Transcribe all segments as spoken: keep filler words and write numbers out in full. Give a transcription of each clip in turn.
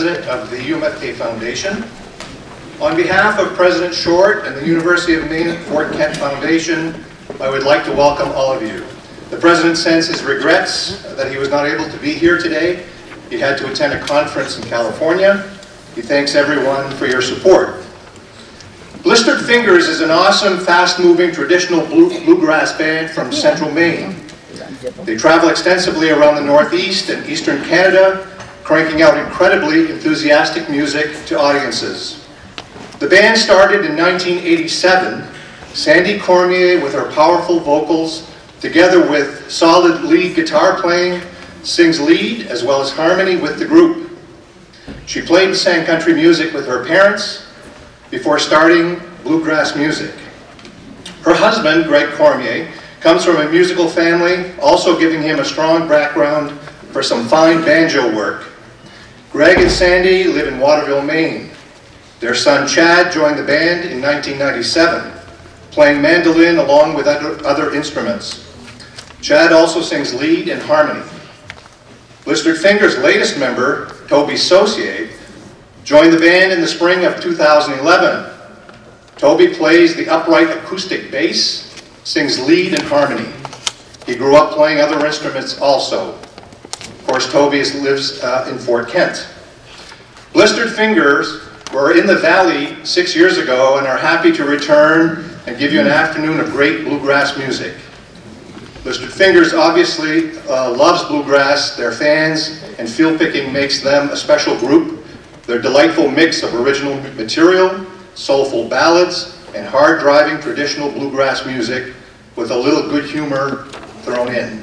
President of the U M F K Foundation. On behalf of President Short and the University of Maine Fort Kent Foundation, I would like to welcome all of you. The President sends his regrets that he was not able to be here today. He had to attend a conference in California. He thanks everyone for your support. Blistered Fingers is an awesome, fast-moving, traditional blue, bluegrass band from central Maine. They travel extensively around the Northeast and Eastern Canada, cranking out incredibly enthusiastic music to audiences. The band started in nineteen eighty-seven. Sandy Cormier, with her powerful vocals, together with solid lead guitar playing, sings lead as well as harmony with the group. She played and sang country music with her parents before starting bluegrass music. Her husband, Greg Cormier, comes from a musical family, also giving him a strong background for some fine banjo work. Greg and Sandy live in Waterville, Maine. Their son Chad joined the band in nineteen ninety-seven, playing mandolin along with other, other instruments. Chad also sings lead and harmony. Blistered Fingers' latest member, Toby Saucier, joined the band in the spring of two thousand eleven. Toby plays the upright acoustic bass, sings lead and harmony. He grew up playing other instruments also. Of course, Toby lives uh, in Fort Kent. Blistered Fingers were in the Valley six years ago and are happy to return and give you an afternoon of great bluegrass music. Blistered Fingers obviously uh, loves bluegrass, their fans, and field picking makes them a special group. Their delightful mix of original material, soulful ballads, and hard-driving traditional bluegrass music with a little good humor thrown in.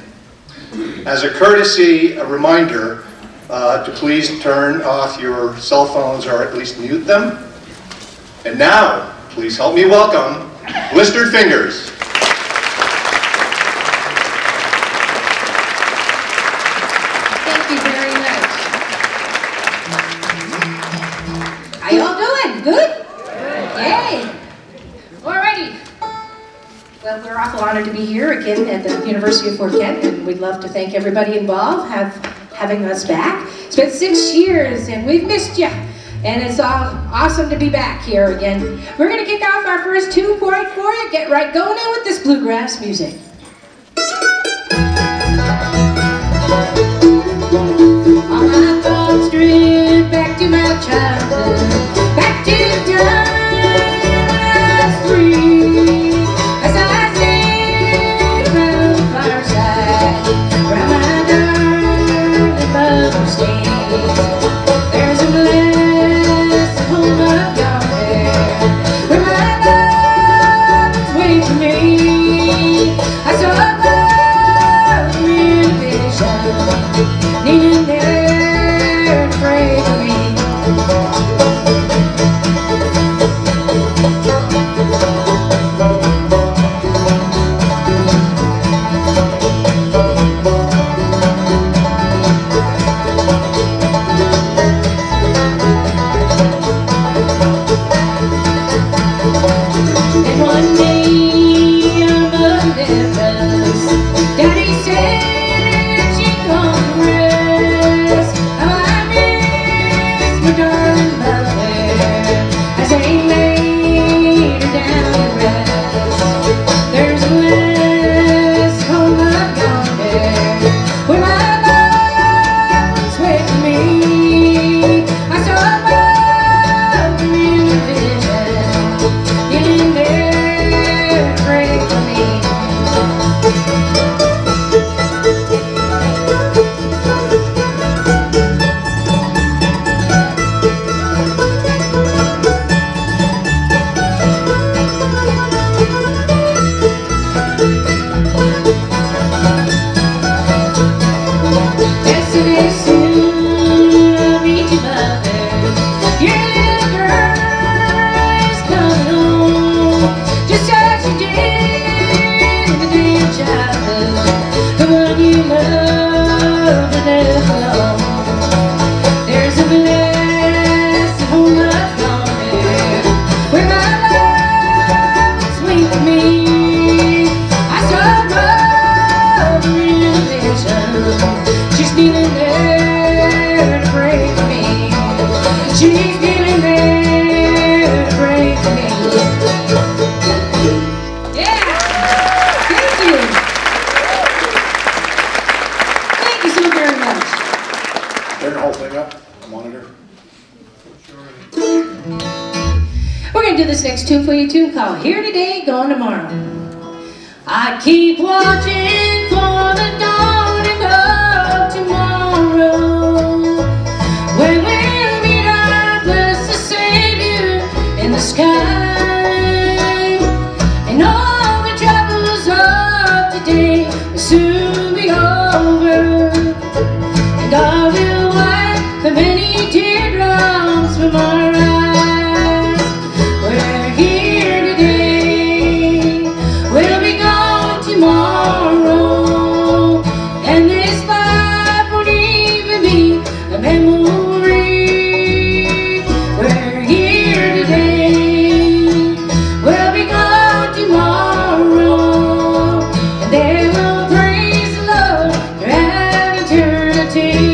As a courtesy, a reminder uh, to please turn off your cell phones or at least mute them. And now, please help me welcome Blistered Fingers. Thank you very much. How y'all doing? Good? Yay! Alrighty. Well, we're awful honored to be here again at the University of Fort Kent, and we'd love to thank everybody involved have having us back. It's been six years, and we've missed you. And it's all awesome to be back here again. We're going to kick off our first two point for you. Get right going in with this bluegrass music. On my thoughts drift back to my childhood, back to the time I was three. As I sit around the fireside, around my darling mother's stage, there's a glass of home up yonder, where my love was waiting for me. I saw love in a vision, kneeling there and praying for me. And one day our mother left us. Daddy said she'd gone to rest. How I miss my darling mother as they laid her down to rest. There's a last home up yonder, where my love was waiting for me. I saw love in a vision, in there gonna do this next tune for you, tune called Here Today, Gone Tomorrow. I keep watching for the dawning of tomorrow, when we'll meet our blessed Savior in the sky, and all the troubles of today will soon be over, and God will wipe the many teardrops from our eyes. We're here today, we'll be gone tomorrow, and this life won't even be a memory. We're here today, we'll be gone tomorrow, and they will praise the Lord throughout eternity.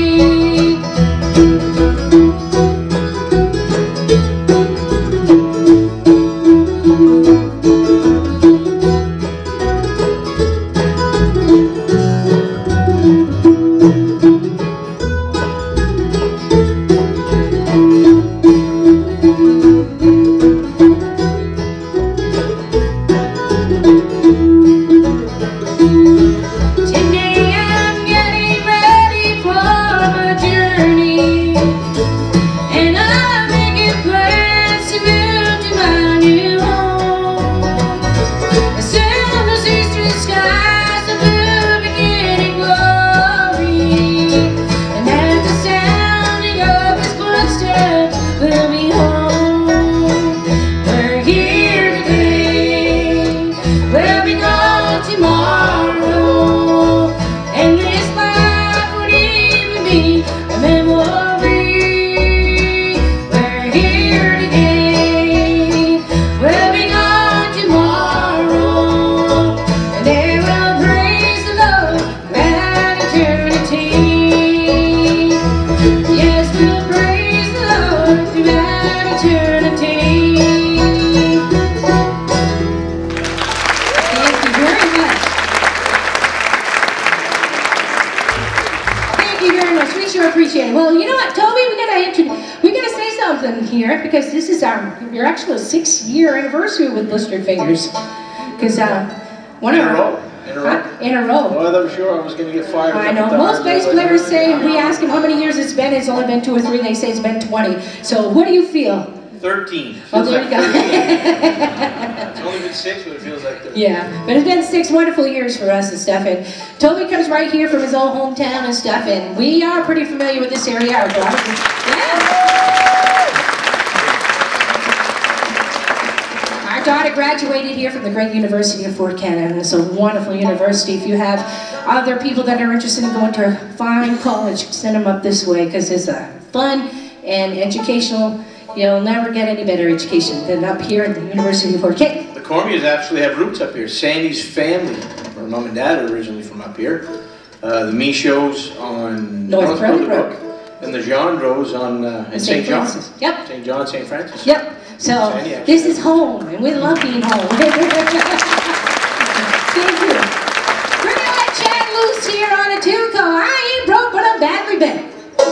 Today I'm getting ready for my journey, and I'm making plans to move to my new home. As soon as eastern skies are blue beginning glory, and at the sounding of his footsteps we'll be home. We're here today, we'll be gone tomorrow, and this life won't even be a memory. We're here today, we'll be gone tomorrow, and they will praise the Lord throughout eternity. Yes, we'll praise the Lord throughout eternity. Thank you very much. Thank you very much. We sure appreciate it. Well, you know what, Toby, we gotta intro- we gotta say something here, because this is our your actual six-year anniversary with Blistered Fingers. Because uh, one In of a our row. In a row. Huh? in a row. Well, I'm sure I was going to get fired. I know. Most bass players say, we ask them how many years it's been, it's only been two or three, they say it's been twenty. So what do you feel? thirteen. Oh, Feels there like you go. It's only been six, but it feels like thirteen. Yeah, but it's been six wonderful years for us and stuff, and Toby comes right here from his old hometown and stuff, and we are pretty familiar with this area. Our daughter, yeah. Our daughter graduated here from the great University of Fort Canada, and it's a wonderful university. If you have other people that are interested in going to a fine college, send them up this way, because it's a fun and educational. You'll never get any better education than up here at the University of Fort Canada. The Cormiers actually have roots up here. Sandy's family, her mom and dad are originally from up here. Uh, the Michauds on North Brother and the Gendros on uh, in Saint John. Francis. Yep. Saint John, Saint Francis. Yep. So Sandy actually this is home, and we love being home. Thank you. We're gonna let Chad loose here on a tune called "I Ain't Broke, But I'm Badly Bent."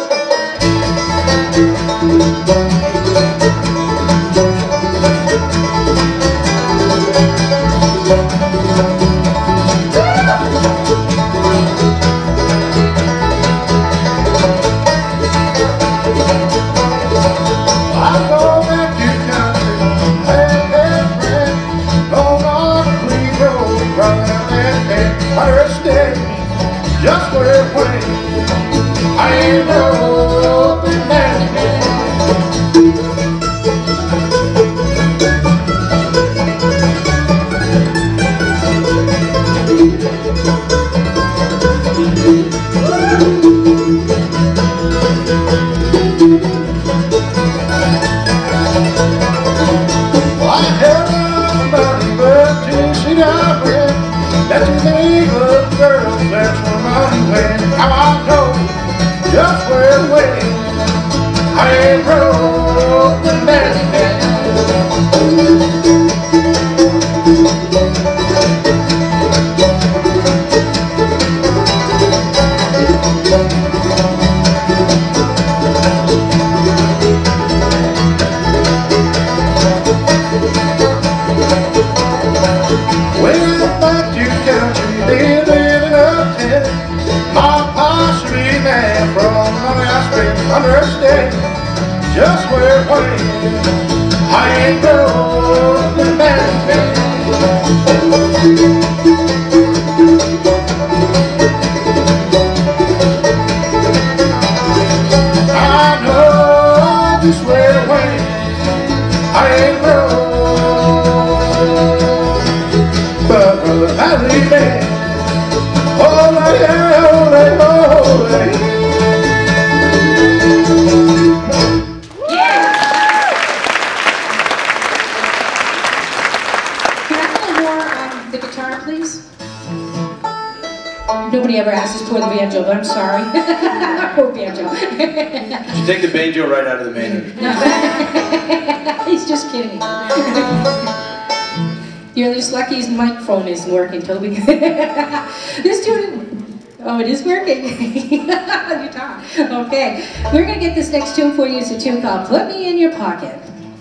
Just where it went, I ain't broke and badly bent. Well, I held on about it, but you see that way, that you make love girl, that's where money went. How I know just where it went. I ain't broke and badly bent. Way out back to country, living in a tent. My pa should be mad from the money I spent. Understand just where it went. I ain't broke the man. I know just where it went. I ain't broke. But brother Valley man, oh yeah, oh yeah, oh yeah. Yeah. Can I play more on the guitar, please? Nobody ever asked us to play the banjo, but I'm sorry. Poor banjo. You take the banjo right out of the menu. He's just kidding. You're just lucky his microphone isn't working, Toby. This tune, oh, it is working. You talk. Okay, we're gonna get this next tune for you. It's a tune called "Put Me in Your Pocket."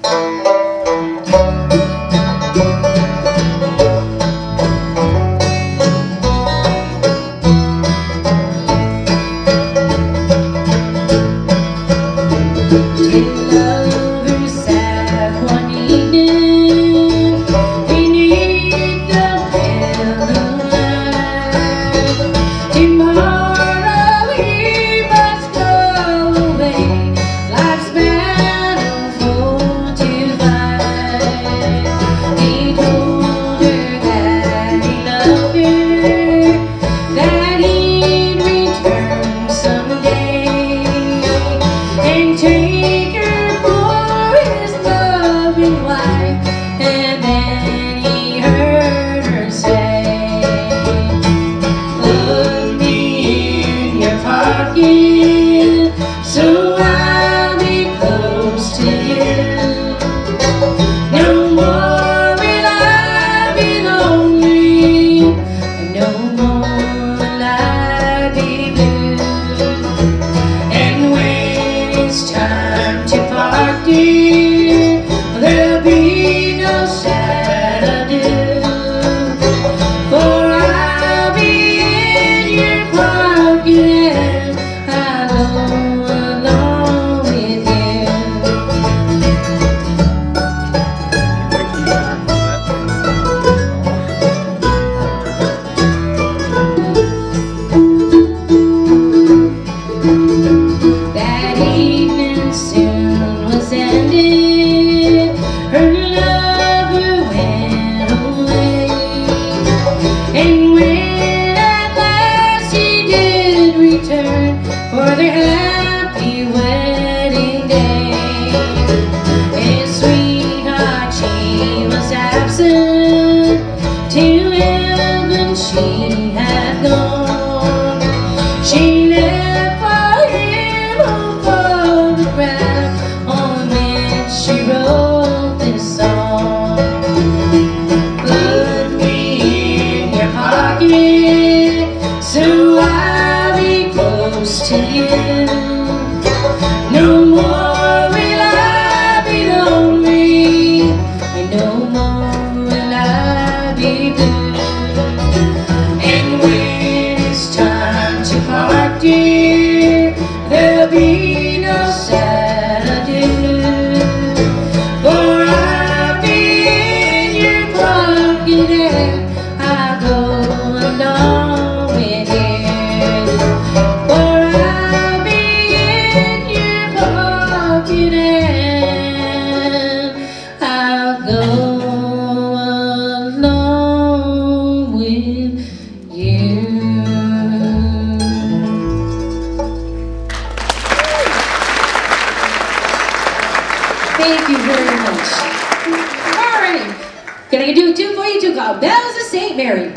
Thank you very much. All right. Gonna do a tune for you too called Bells of Saint Mary.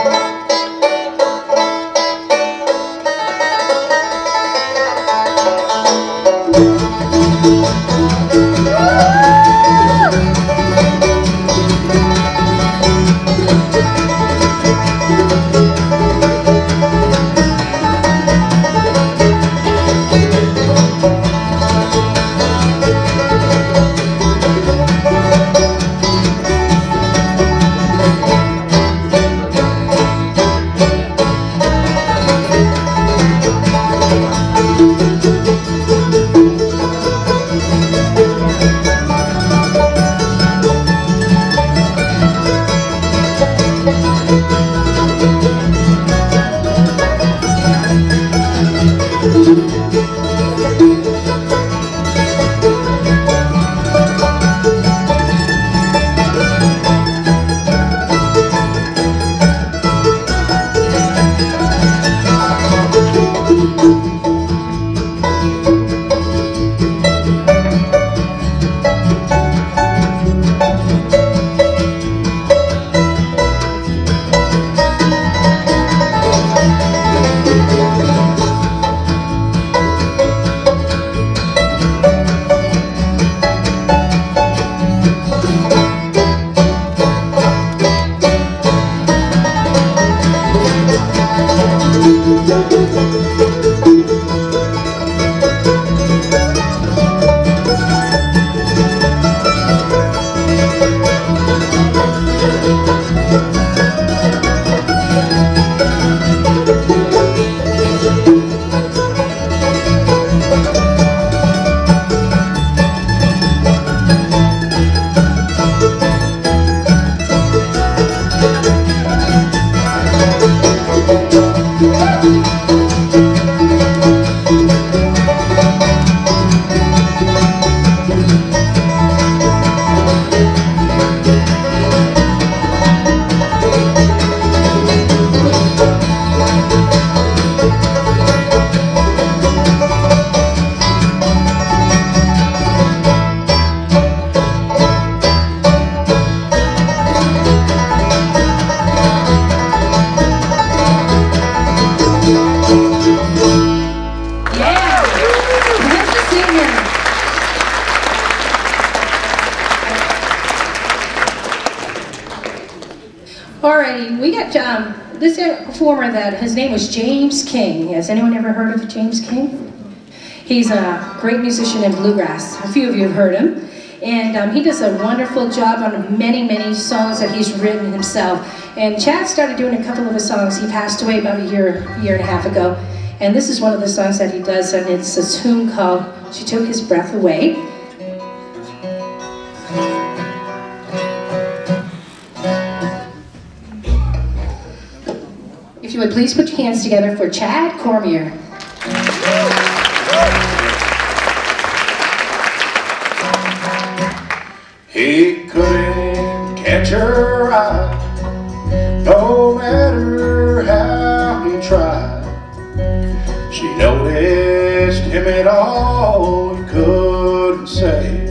Alrighty, we got um, this performer that his name was James King. Has anyone ever heard of James King? He's a great musician in Bluegrass. A few of you have heard him. And um, he does a wonderful job on many, many songs that he's written himself. And Chad started doing a couple of his songs. He passed away about a year, year and a half ago. And this is one of the songs that he does, and it's a tune called She Took His Breath Away. If you would please put your hands together for Chad Cormier. He couldn't catch her eye, no matter how he tried. She noticed him at all, he couldn't say.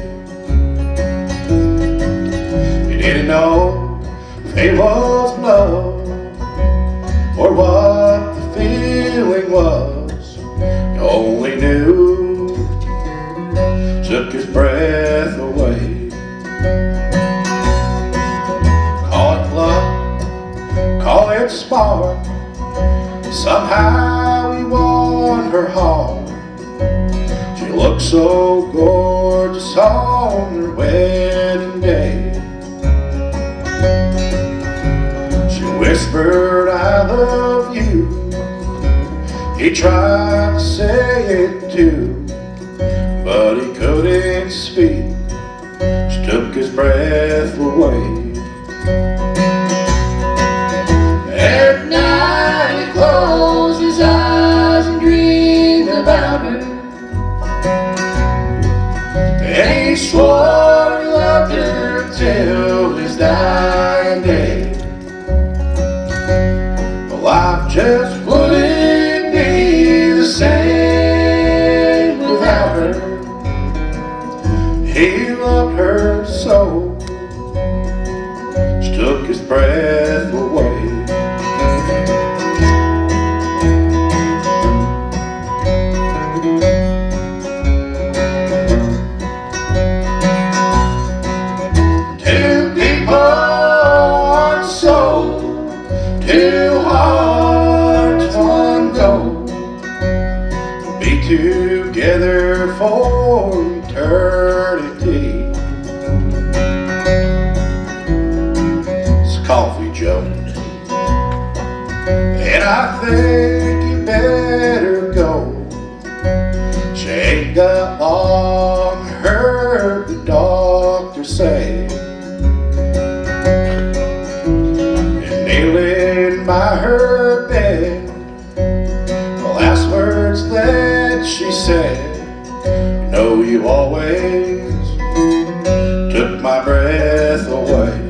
He didn't know if it was love or what the feeling was. He only knew, took his breath away. Call it luck, call it spark, somehow he won her heart. She looked so gorgeous on her wedding day. She whispered, I love you. He tried to say it too, but he couldn't speak. She took his breath away. At night he closed his eyes and dreamed about her, and he swore he loved her till his dying day. Well, life just wouldn't be the same without her. He loved her so, she took his breath away. Two people, one soul, two hearts, one goal. We'll be together for eternity. It's Coffee Joe, and I think you better go. She ain't got long, heard the doctor say. And kneeling by her bed, the last words that she said, you know you always took my breath away.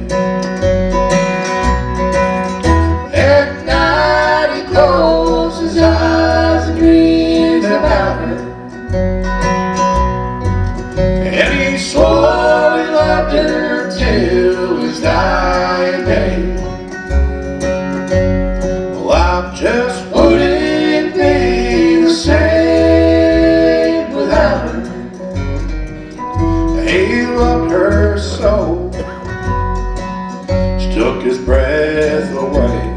At night he closed his eyes and dreamed about her, and he swore he loved her till his dying day. Well, I just wouldn't be the same without her. He loved her so, she took his breath away.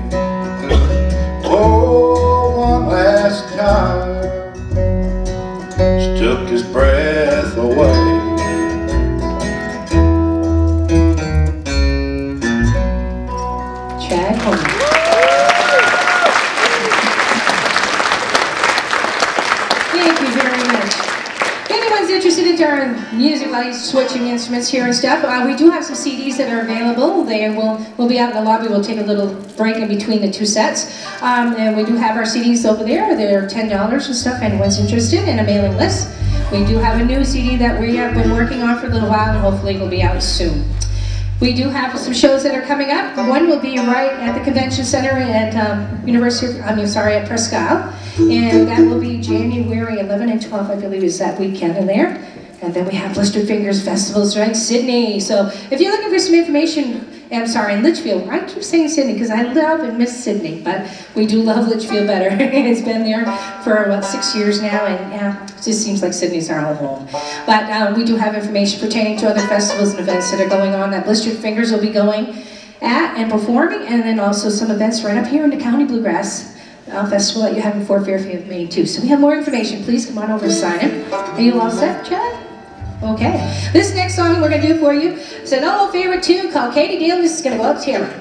Oh, one last time, she took his breath away. Chad Cormier. Thank you very much. If anyone's interested in our music, like switching instruments here and stuff, uh, we do have some C Ds that are available. They will will be out in the lobby. We'll take a little break in between the two sets. Um, and we do have our C Ds over there. They're ten dollars and stuff. Anyone's interested in a mailing list. We do have a new C D that we have been working on for a little while, and hopefully it will be out soon. We do have some shows that are coming up. One will be right at the Convention Center at um, University of, I mean, sorry, at Presque Isle. And that will be January eleventh and twelfth, I believe, is that weekend in there. And then we have Blistered Fingers Festivals right in Sydney. So if you're looking for some information, I'm sorry, in Litchfield. I keep saying Sydney because I love and miss Sydney, but we do love Litchfield better. It's been there for about six years now, and yeah, it just seems like Sydney's our old home. But um, we do have information pertaining to other festivals and events that are going on. That Blistered Fingers will be going. at and performing, and then also some events right up here in the County Bluegrass uh, Festival that you have in Fort Fairfield, Maine too. So we have more information. Please come on over and sign it. Are you all set, Chad? Okay. This next song we're going to do for you is an old favorite tune called Katie Dale. This is going to go up Taylor.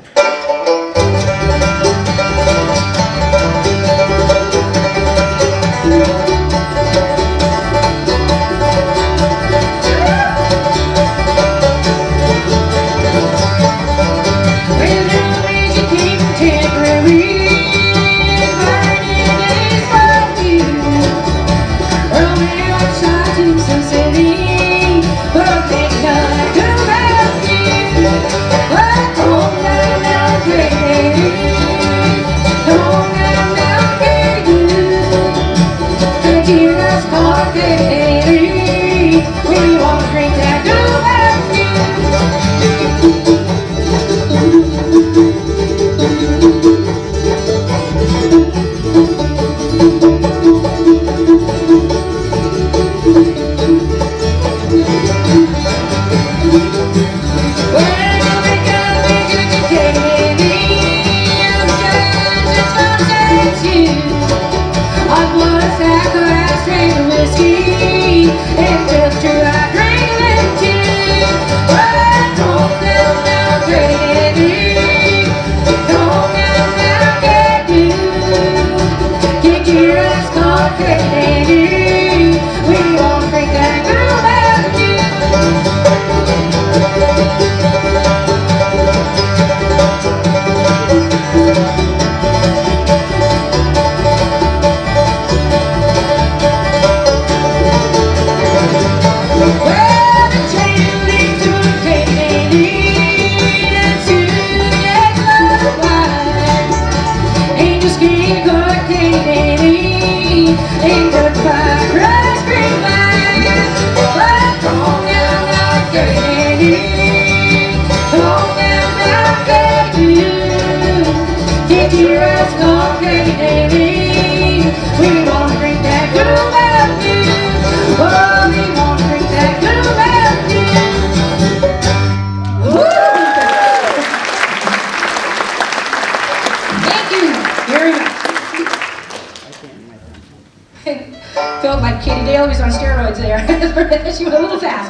Felt like Katie Dale was on steroids there. She went a little fast.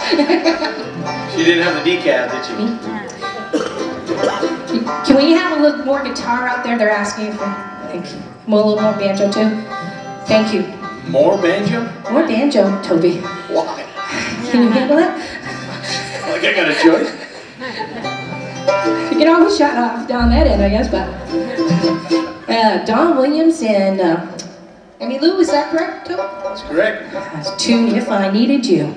She didn't have the decaf, did she? Can we have a little more guitar out there? They're asking for, like, a little more banjo too. Thank you. More banjo? More banjo, Toby. Why? Can you handle it? Like I got a choice? You can always shut off down that end, I guess, but uh, Don Williams and uh, Emmy Lou, is that correct, Toby? That's correct. That's Tune If I Needed You.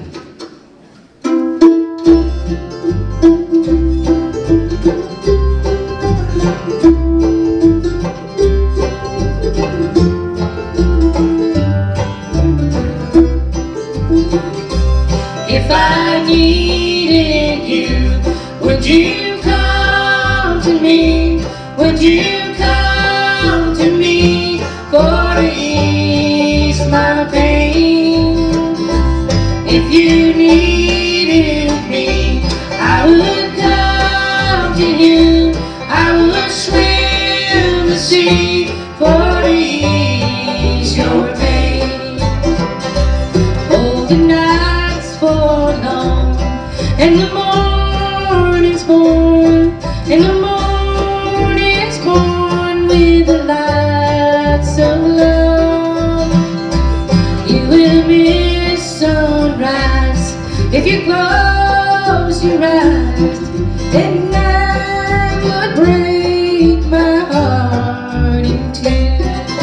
If I needed you, would you come to me? Would you come to me for ease my pain? If you needed me, I would come to you. I would swim the sea for ease your pain. Oh, the nights for long, and the morning's born, and the morning's born with the lights of love. You will miss sunrise if you close your eyes, and I would break my heart in two.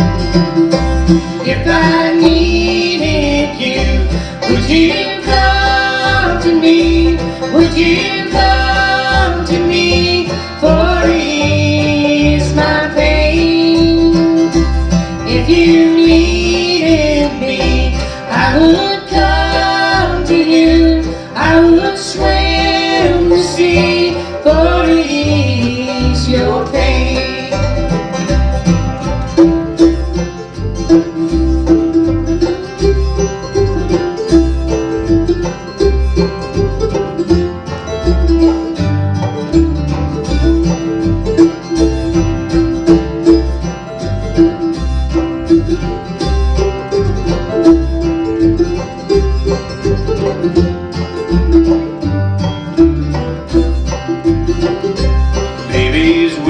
If I needed you, would you come to me? Would you come to me for ease my pain? If you needed me, I would come to you. I would swim the sea for ease your pain.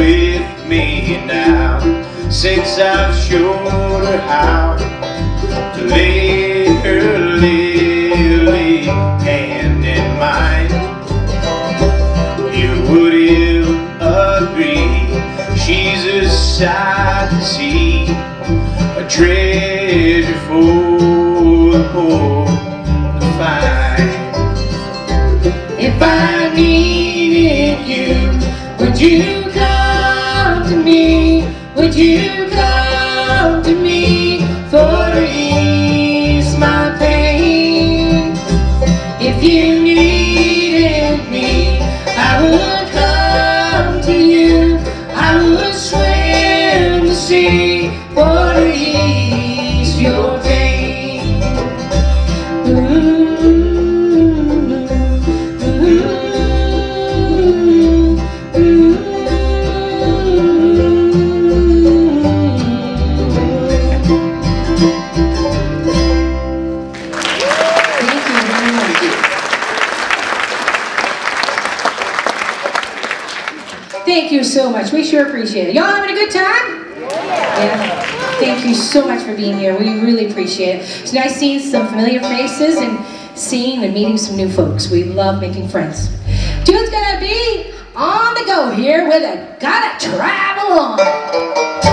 with me now, since I've showed her how to lay her lily hand in mine. You would ill agree, she's a sight to see, a treasure for the poor to find. If I needed you, would you come to me? Would you come to me for to ease my pain? If you needed me, I would come to you. I would swim the sea for to ease your pain. Ooh. Thank you so much. We sure appreciate it. Y'all having a good time? Yeah. Thank you so much for being here. We really appreciate it. It's nice seeing some familiar faces and seeing and meeting some new folks. We love making friends. Tune's gonna be on the go here with a Gotta Travel On.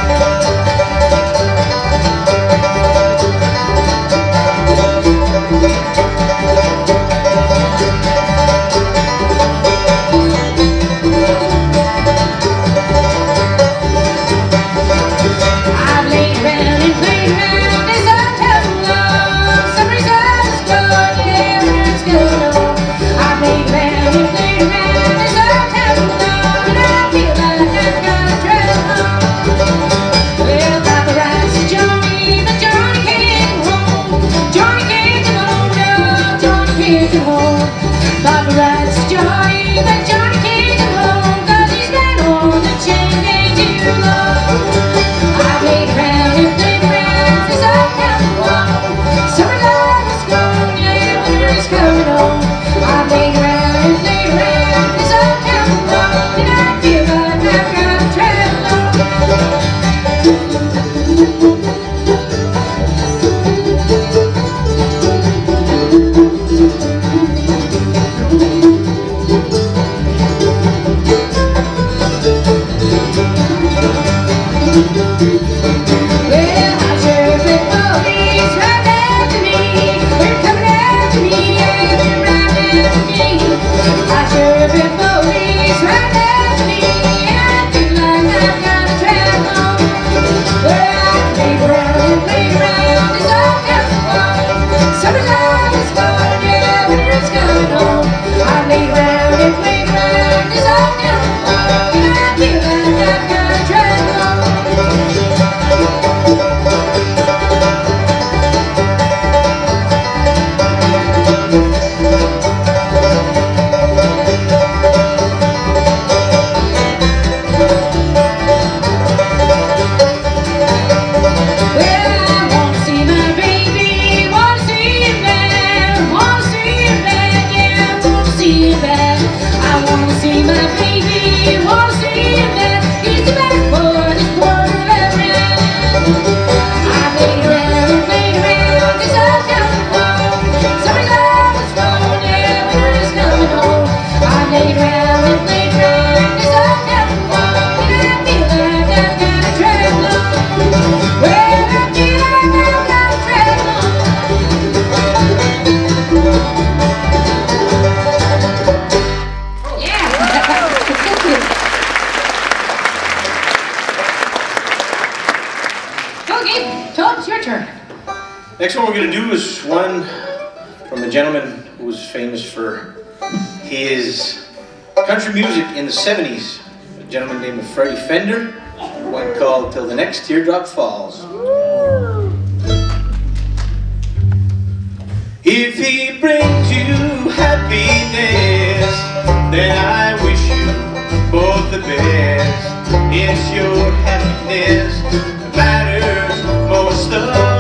Next one we're going to do is one from a gentleman who was famous for his country music in the seventies. A gentleman named Freddie Fender. One called Till the Next Teardrop Falls. If he brings you happiness, then I wish you both the best. It's your happiness that matters most of all.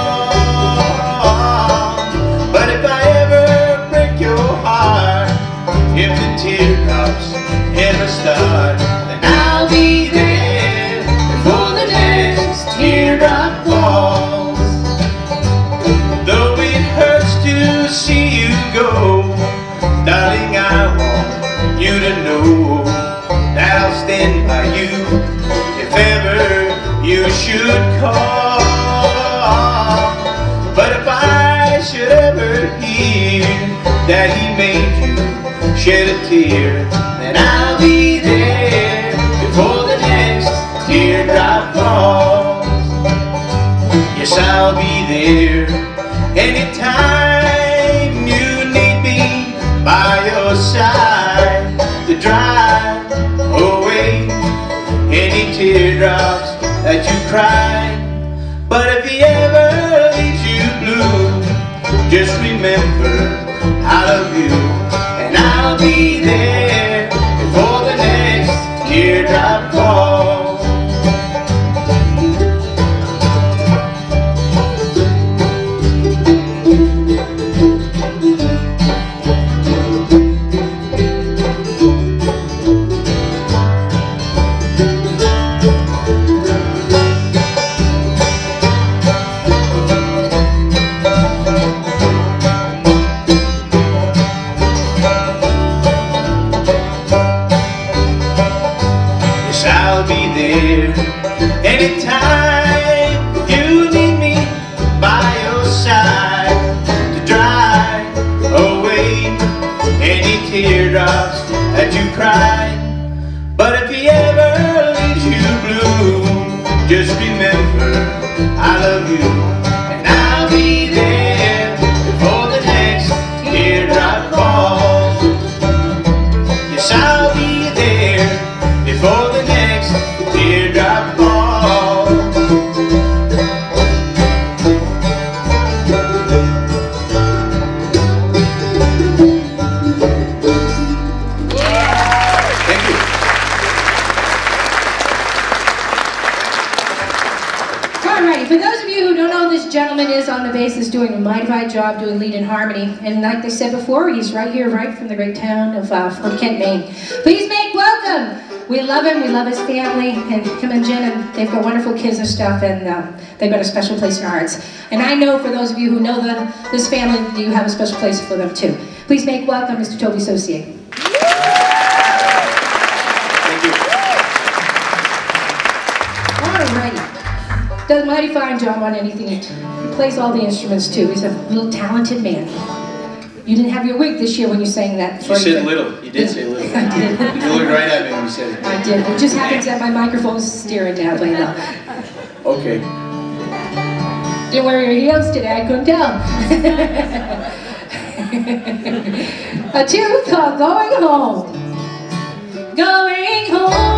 But if I ever break your heart, if the teardrops ever start, then I'll be should call. But if I should ever hear that he made you shed a tear, then I'll be there before the next teardrop falls. Yes, I'll be there anytime you need me by your side to dry away any teardrops that you cry. But if he ever leaves you blue, just remember I love you, and I'll be there before the next teardrop falls. Anytime you need me by your side to dry away any teardrops that you cry. But if he ever leaves you blue, just remember I love you, and I'll be there before the next teardrop falls. Yes, I'll be there before the next teardrop falls. Gentleman is on the bass, is doing a mighty fine job doing lead and harmony, and like they said before, he's right here, right from the great town of uh, Fort Kent, Maine. Please make welcome. We love him, we love his family, and him and Jen, and they've got wonderful kids and stuff, and uh, they've got a special place in our hearts. And I know for those of you who know the, this family, you have a special place for them too. Please make welcome Mister Toby Saucier. Thank you. Alrighty. Does a mighty fine job on anything. He plays all the instruments too. He's a little talented man. You didn't have your wig this year when you sang that. You said little. You did say little. I did. You looked right at me when you said it. I did. It just happens that my microphone's steering that way though. Okay. Didn't wear your heels today, I couldn't tell. A tune called Going Home. Going home.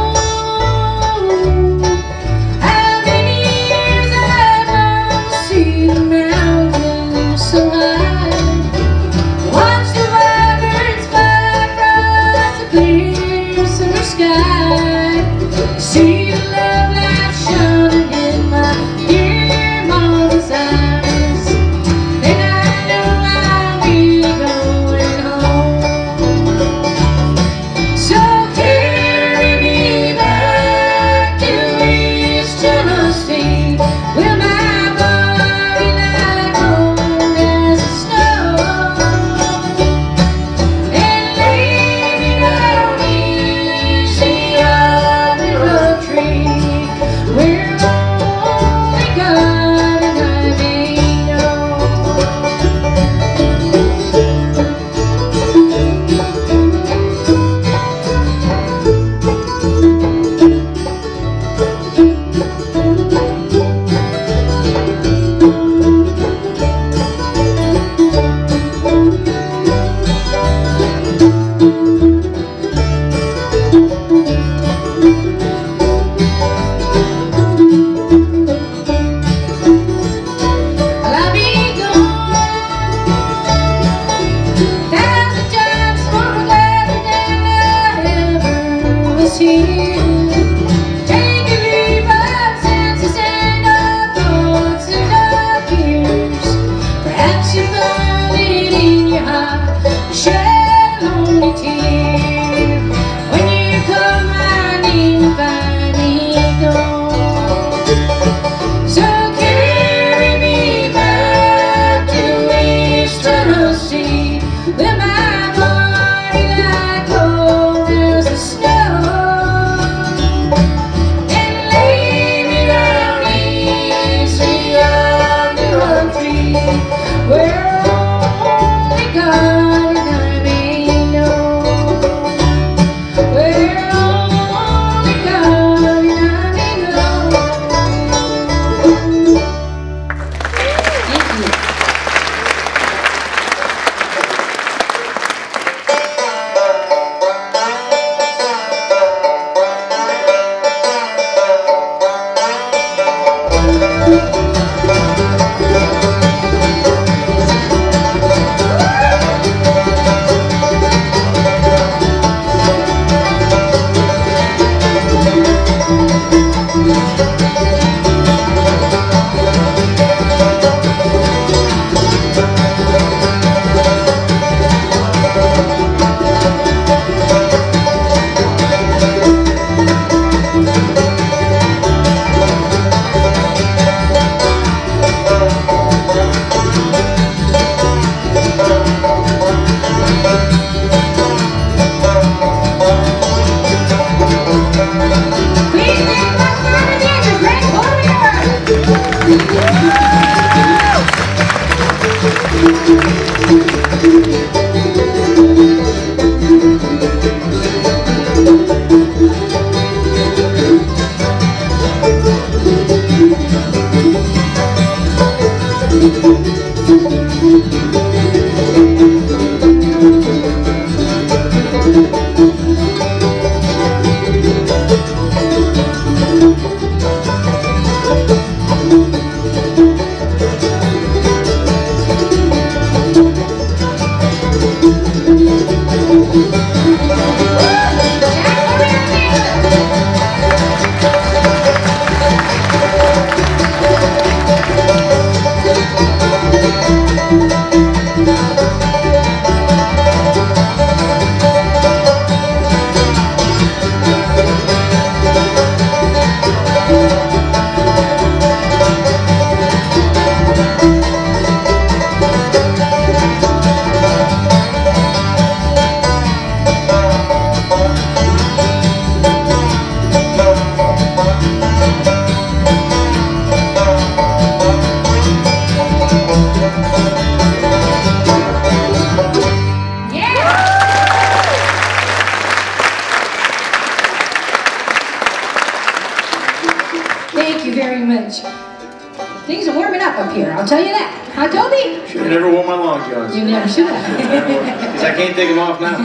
very much. Things are warming up up here, I'll tell you that. Huh, Toby? Should have never worn my long johns. You never should have. Because I can't take them off now.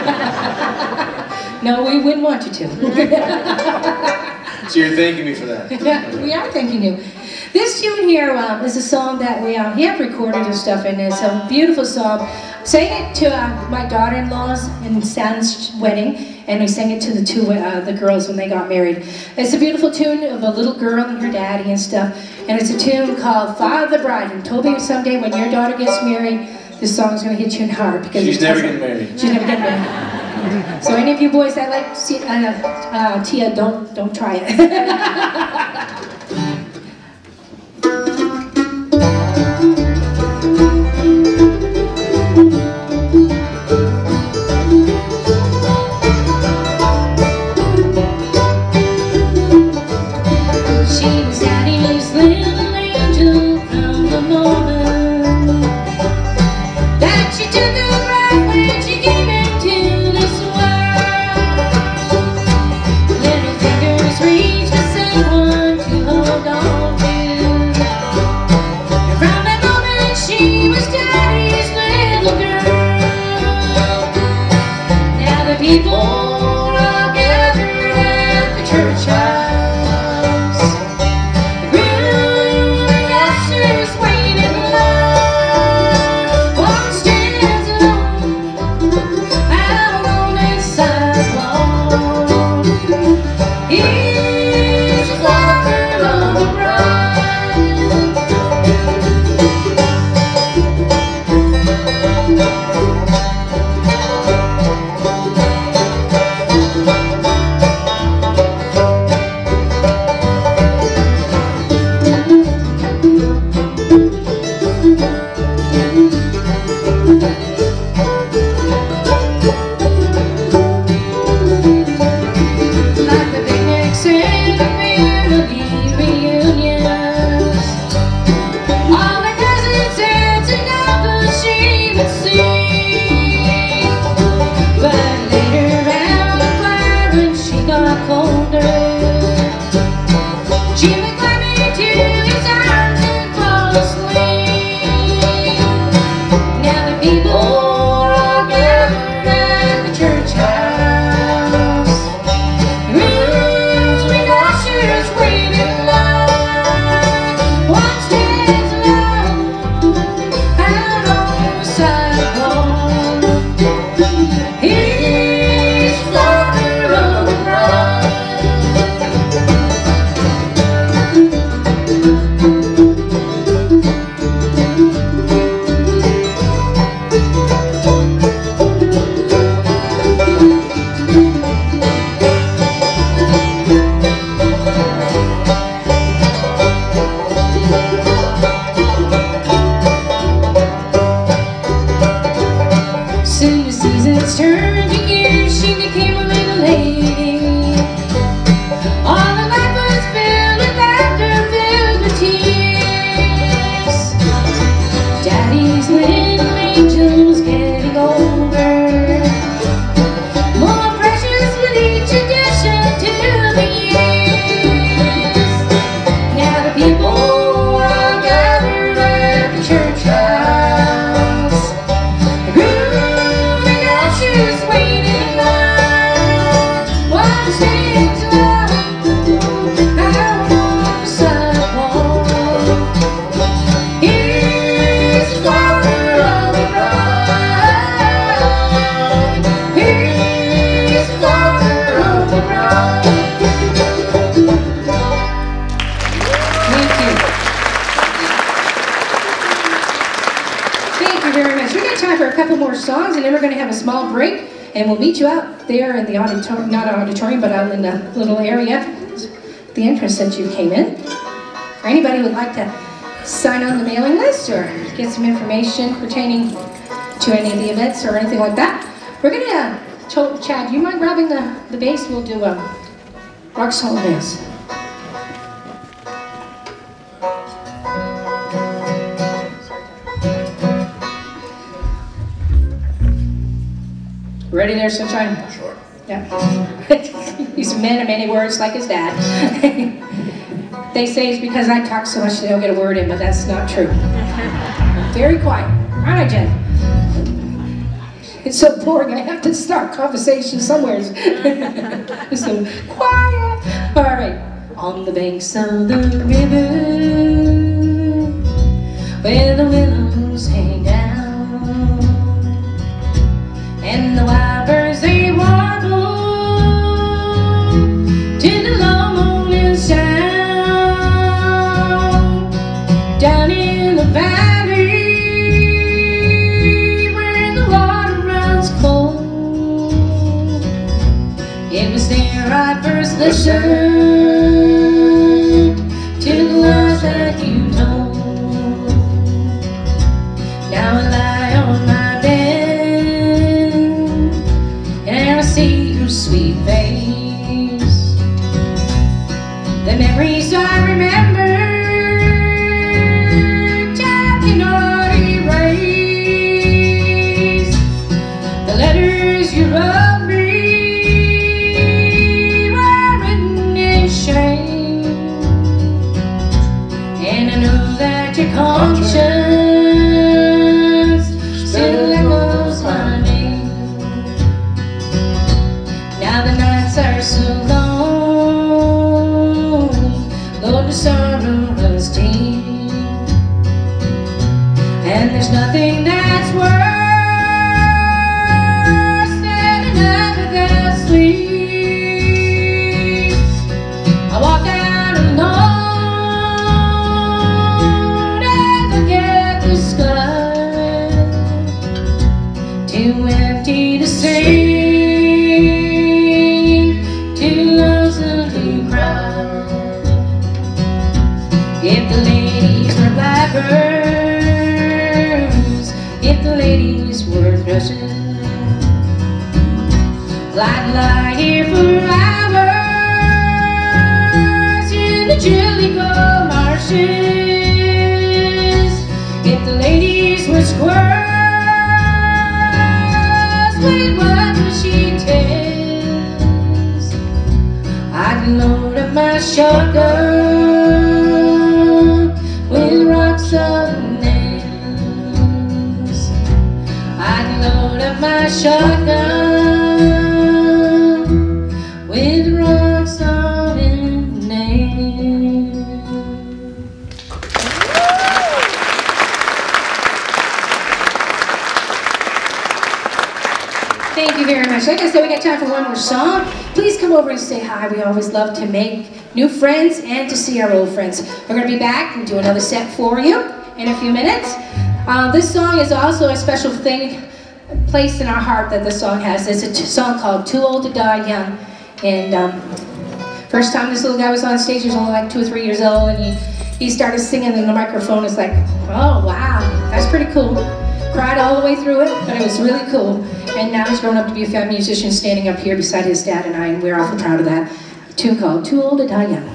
No, we wouldn't want you to. So you're thanking me for that. Yeah, we are thanking you. This tune here um, is a song that we uh, have recorded and stuff, and it's a beautiful song. Sang it to uh, my daughter-in-law's and son's wedding, and we sang it to the two uh, the girls when they got married. It's a beautiful tune of a little girl and her daddy and stuff, and it's a tune called "Father the Bride." And Toby, someday when your daughter gets married, this song's going to hit you in the heart because she's never getting married. She's never getting married. So any of you boys that like uh, uh, Tia, don't don't try it. Songs, and then we're going to have a small break, and we'll meet you out there in the auditorium, not auditorium, but out in the little area, the entrance that you came in. For anybody who would like to sign on the mailing list or get some information pertaining to any of the events or anything like that, we're going to, uh, Chad, do you mind grabbing the, the bass? We'll do a rock song dance. Ready there, Sunshine? Sure. Yeah. He's a man of many words like his dad. They say it's because I talk so much they don't get a word in, but that's not true. Very quiet. Aren't I, Jen? It's so boring, I have to start conversation somewhere. It's so quiet. All right. On the banks of the river, where the willows hang down, and the wild birds they warble to the low morning sound. Down in the valley where the water runs cold, it was there I first listened to the lies that you told. Now I lie on my bed and I see your sweet face. The memories I remember time cannot erase. The letters you wrote me were written in shame, and I know that your conscience still echoes my name. Now the nights are so long, Lord, the sorrow runs deep, and there's nothing that's worse than a night without sleep. I walk out alone and look at the sky, too empty to sing, too lonesome to cry. If the ladies were blackbirds, if the ladies were thrushes, I'd lie here for hours in the chilly cold marshes. If the ladies were squirrels with what she tells, I'd load up my shotgun with rocks on nails. I'd load up my shotgun with rocks on nails. Thank you very much. Like I said, we got time for one more song. Please come over and say hi. We always love to make new friends and to see our old friends. We're going to be back and do another set for you in a few minutes. Uh, this song is also a special thing, place in our heart that this song has. It's a t song called Too Old to Die Young. And um, first time this little guy was on stage, he was only like two or three years old, and he, he started singing in the microphone. It's like, oh wow, that's pretty cool. Cried all the way through it, but it was really cool. And now he's grown up to be a fine musician standing up here beside his dad and I, and we're awful proud of that. A tune called Too Old to Die Young.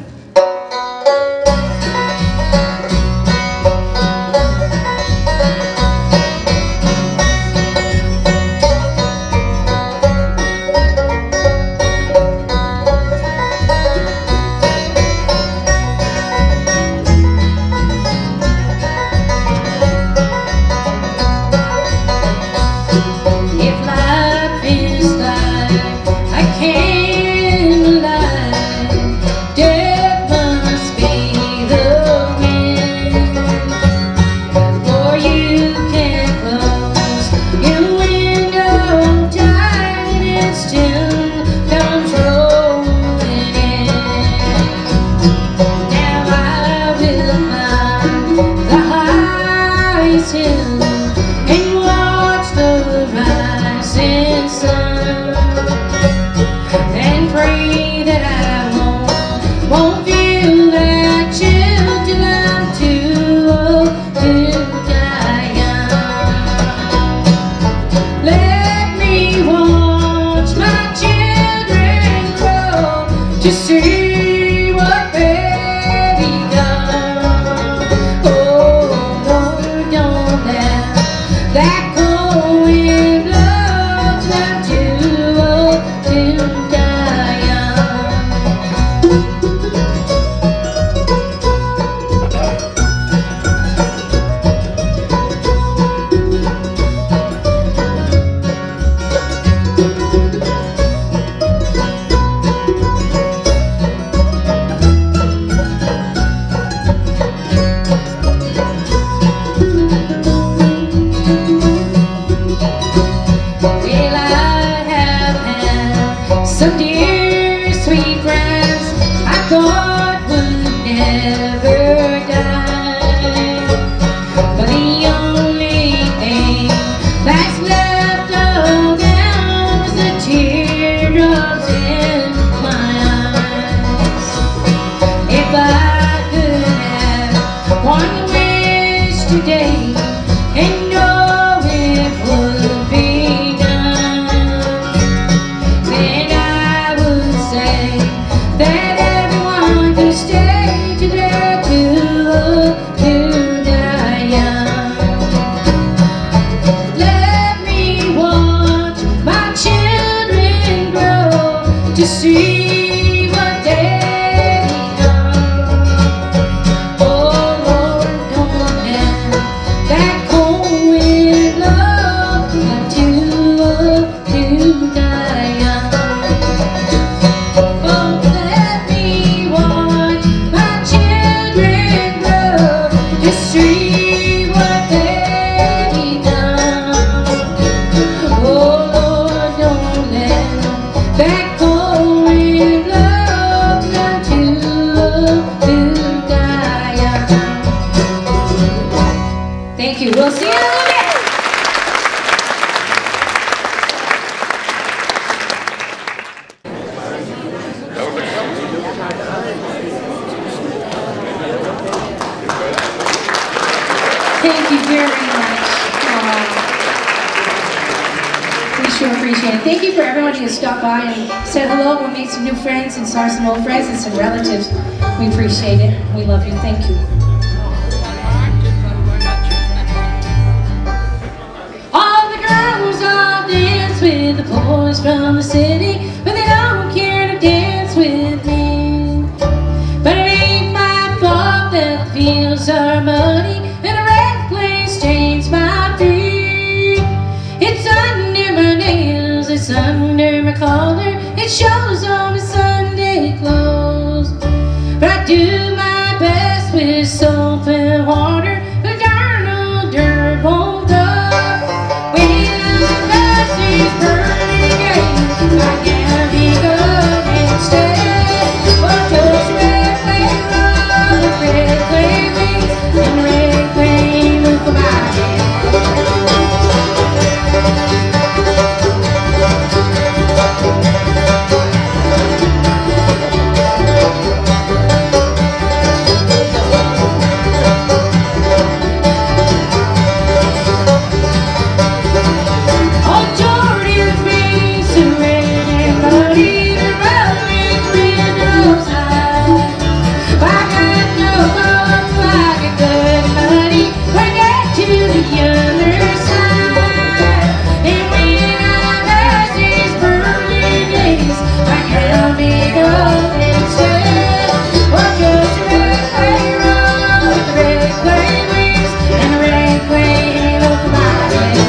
To see what baby done. Oh, no, don't let that cold wind blow till I'm too old to die young. sweet friends I thought would never die. But the only thing that's left of them is the teardrops in my eyes. If I could have one wish today and know it would be done, then I would say that everyone could stay together to, to die young. Let me watch my children grow to see what they become. Oh Lord, don't let that cold wind blow them to, to die young. Oh, let me watch my children grow to see what they become. Oh Lord, don't let that cold wind blow them to, to die young. Thank you. We'll see you in a little bit. Thank you very much. Aw. We sure appreciate it. Thank you for everyone who stopped by and said hello. We made some new friends and saw some old friends and some relatives. We appreciate it. We love you. Thank you. All the girls all dance with the boys from the city, but they don't care to dance with me. But it ain't my fault that the fields are muddy and a red clay stains my feet. It's under my nails, it's under my collar, it shows on my Sunday clothes. But I do my best with soap and water, but darn old dirt won't go. When the dust is burning gray, I can't be good instead. But just red clay road, red clay wings, and red clay roof of my head. Oh, Jordan's been so red and muddy, the road is windows high. I got no hope, I get good and muddy, when I get to the other side. And when I pass these burning days, I can't be good instead. Or just a red clay road with red clay wings and a red clay halo for my head.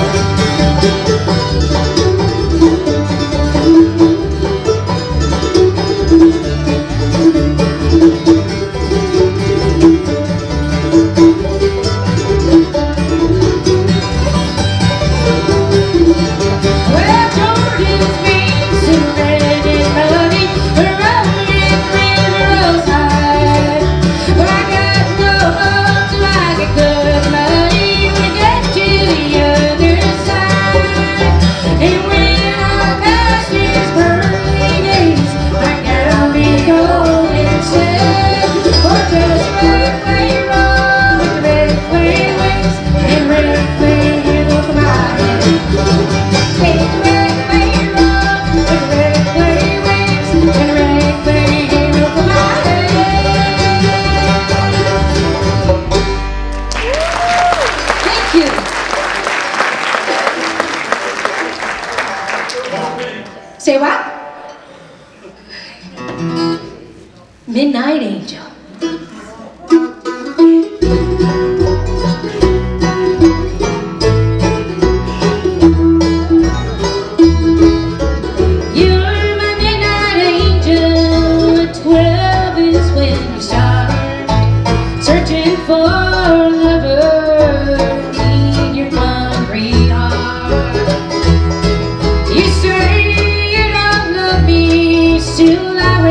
Well, Jordan's been so red and muddy, the road is windows high. But I got no hope till I get good muddy, we get to the other side. And when I pass these burning days, I gotta be cold instead. Or just red clay road with red clay wings and red clay halo for my head. Hey, red clay road with red clay wings and red clay halo for my head. Thank you. Say what? Midnight Angel. You're my midnight angel, at twelve is when you start searching for a lover in your concrete heart. You say you don't love me, still I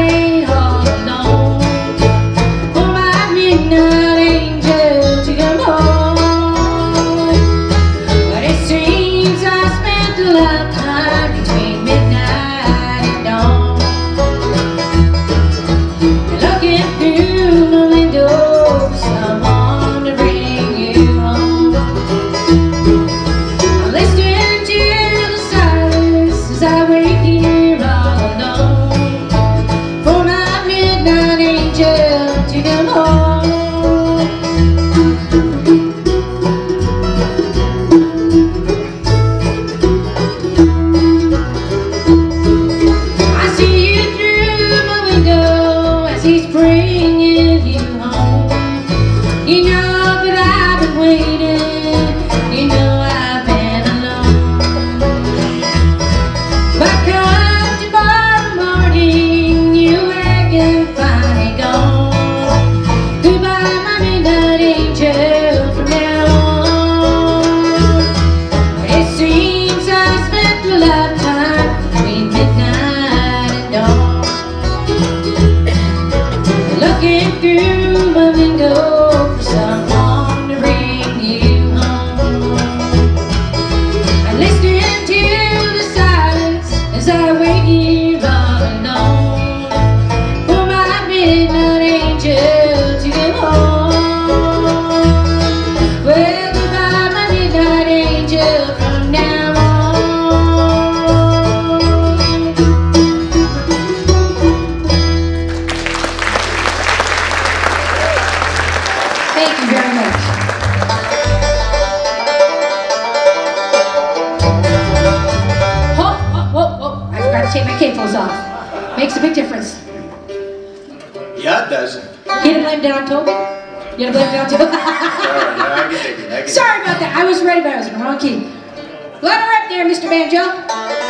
to come home. I see you through my window as he's bringing you home. You know that I've been waiting, you know I've been alone. But come tomorrow morning, you reckon finally gone. Goodbye, my midnight angel, from now on. It seems I spent a lifetime between midnight and dawn, looking through my window for someone to bring you home. I listen to the silence as I wait here all alone for my midnight angel to come home. Well, goodbye, my midnight angel, from now on. Thank you very much. Oh, oh, oh, oh. I forgot to take my capos off. Makes a big difference. Yeah, it does. You didn't blame down Toby? You didn't blame down Toby? Sorry, no, I can take it. I can Sorry about that. I was ready, but I was in the wrong key. Let her up there, Mister Banjo.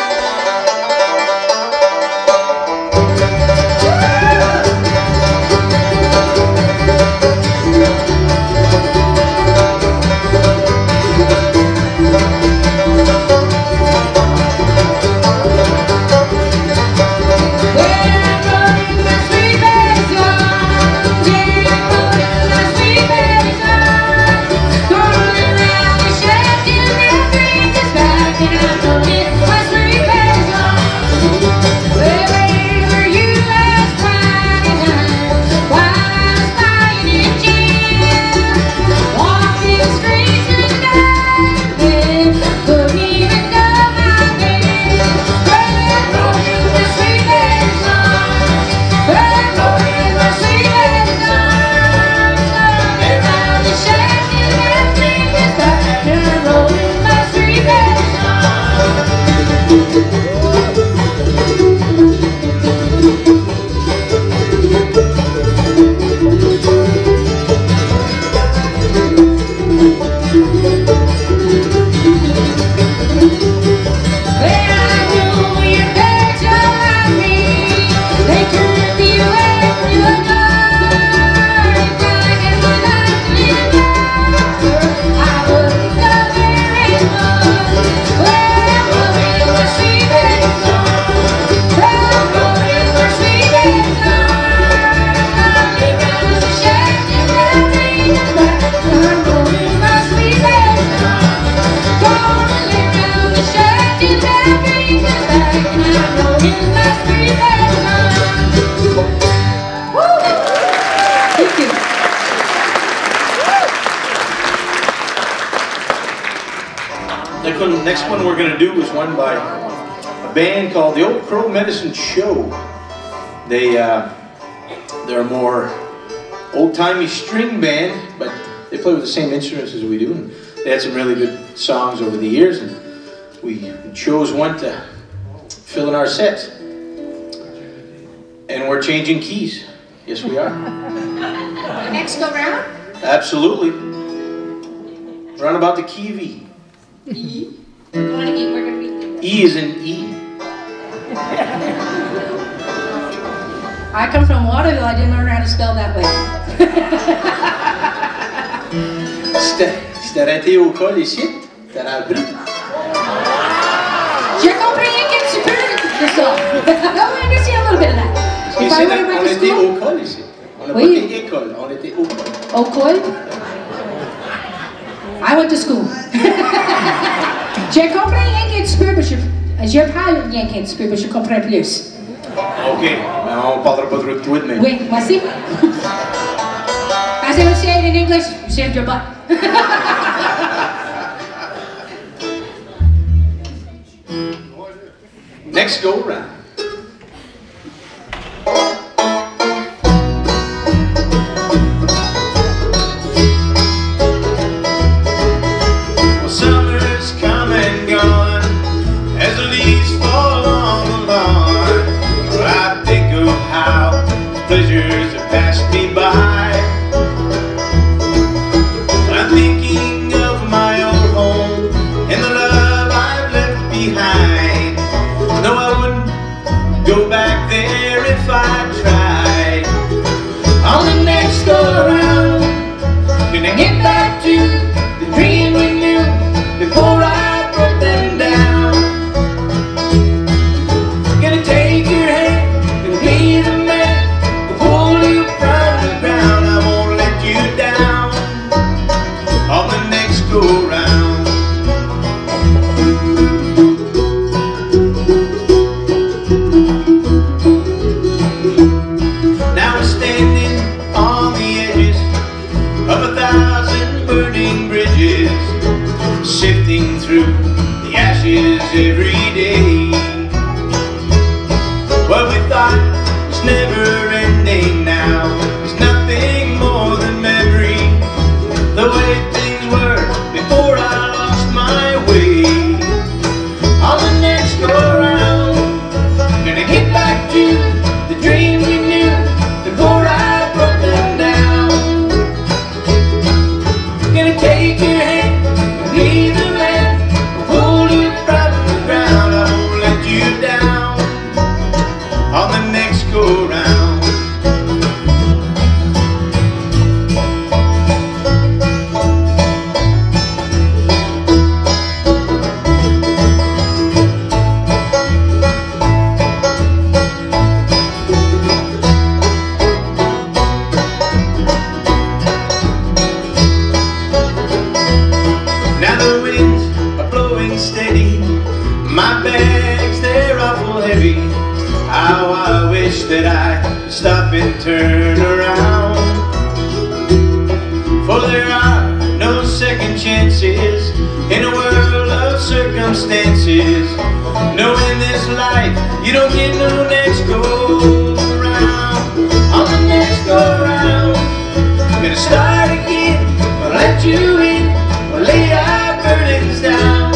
Next one, next one we're going to do is one by a band called the Old Crow Medicine Show. They, uh, they're a more old-timey string band, but they play with the same instruments as we do. And they had some really good songs over the years, and we chose one to fill in our set. And we're changing keys. Yes, we are. Next go round. Absolutely. Round about the key of E. E. We're going to E. We're going to be. E is in E. I come from Waterville. I didn't learn how to spell that way. C'était arrêté au col ici. T'as appris. J'ai compris qu'il se peut de ça. Oh, I can see a little bit of that. If I went On to était school. au col ici. On n'a pas Oui. été école, on était au col. Au col? I went to school. J'ai compris rien qu'il se peut, mais je... J'ai parlé rien qu'il se peut, mais je comprends plus. Ok, mais on parlera pas trop de toi de même. Oui, voici. As I would say it in English, you saved your butt. Next go round. pleasures have passed me by. I'm thinking of my old home and the love I've left behind. No, I wouldn't go back there if I tried. On the next go around, gonna get back to the dream we knew before I broke them down. Gonna take your hand and be the man who pull you from the ground. I won't let you down on the next go round. Now we're standing on the edges of a thousand burning bridges, sifting through the ashes every day. What we thought was never ending now is nothing more than memory. The way things were before I lost my way. On the next go round, gonna get back to the dream we knew before I broke them down. Gonna take your hand and be the man who pull you from the ground. I won't let you down on the next go round. Now the winds are blowing steady, my bags, they're awful heavy. How I wish that I could stop and turn around. For there are no second chances in a world of circumstances. No, in this life you don't get no next go round. On the next go round, gonna start again, we'll let you in, we'll lay our burdens down.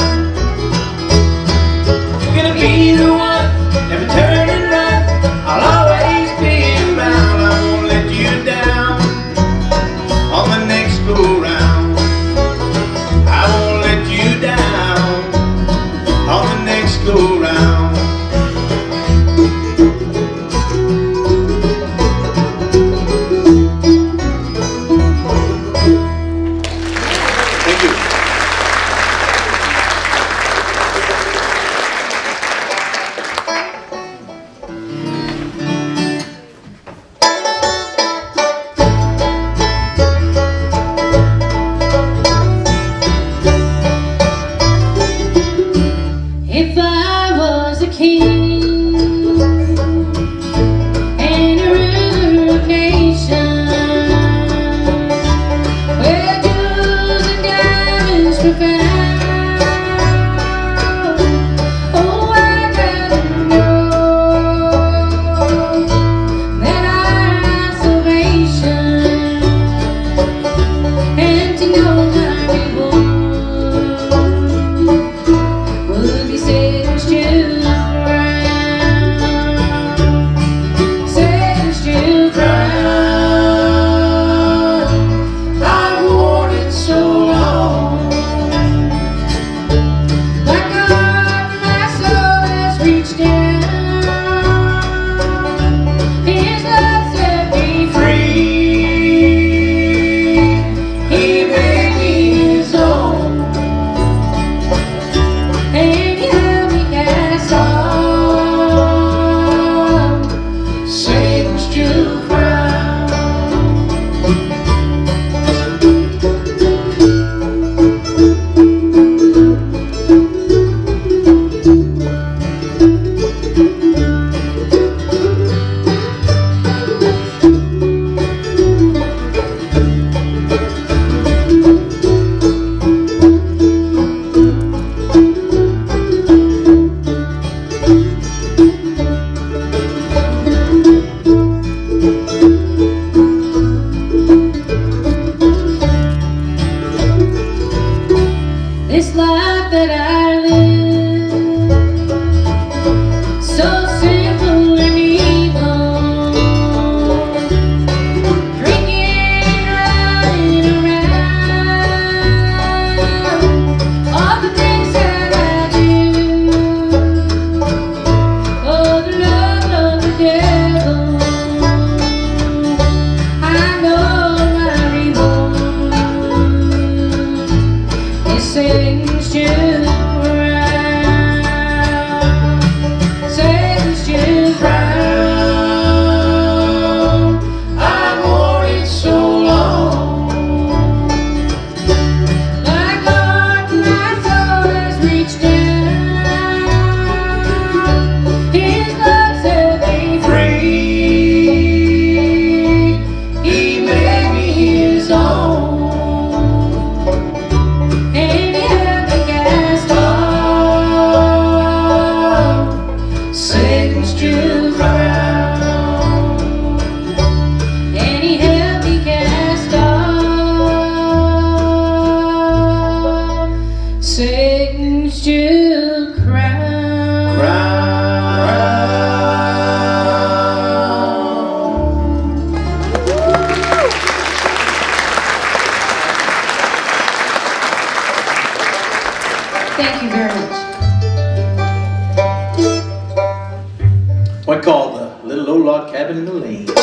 Gonna be the one, never turn and run, I'll always be around. I won't let you down on the next go round. I won't let you down on the next go round.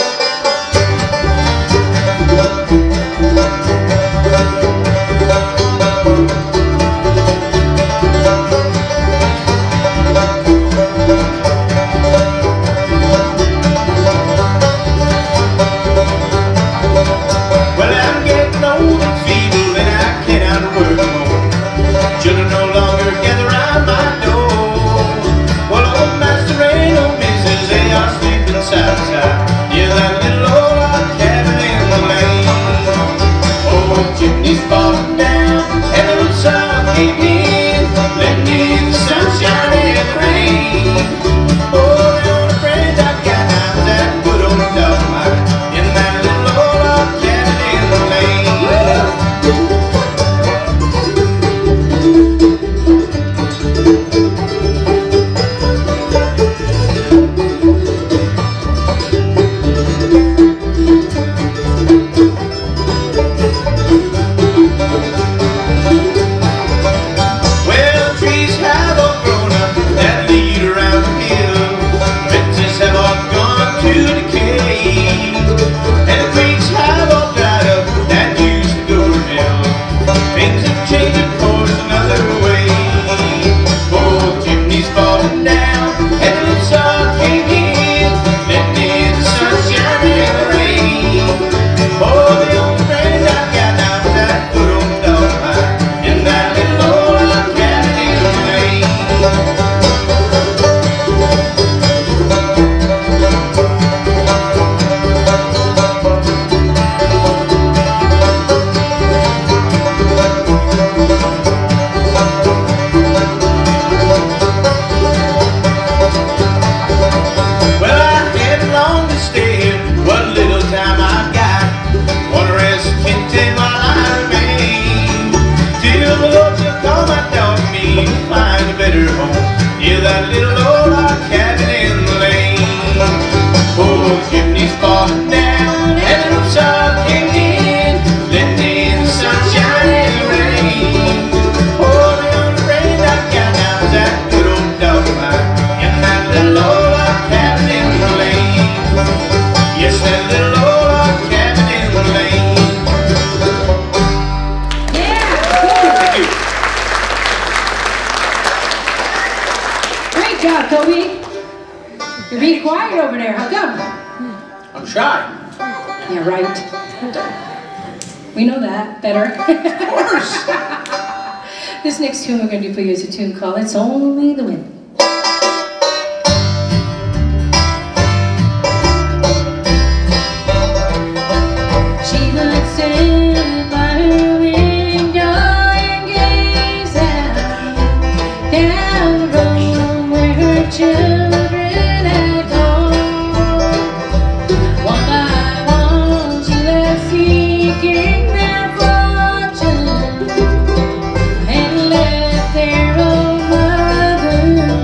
You're being quiet over there. How come? I'm shy. Yeah, right. We know that better. Of course. This next tune we're going to do for you is a tune called It's Only the Wind. She looks in by her window and gazes out down the road where her children had gone. One by one she left seeking their fortune and left their own mother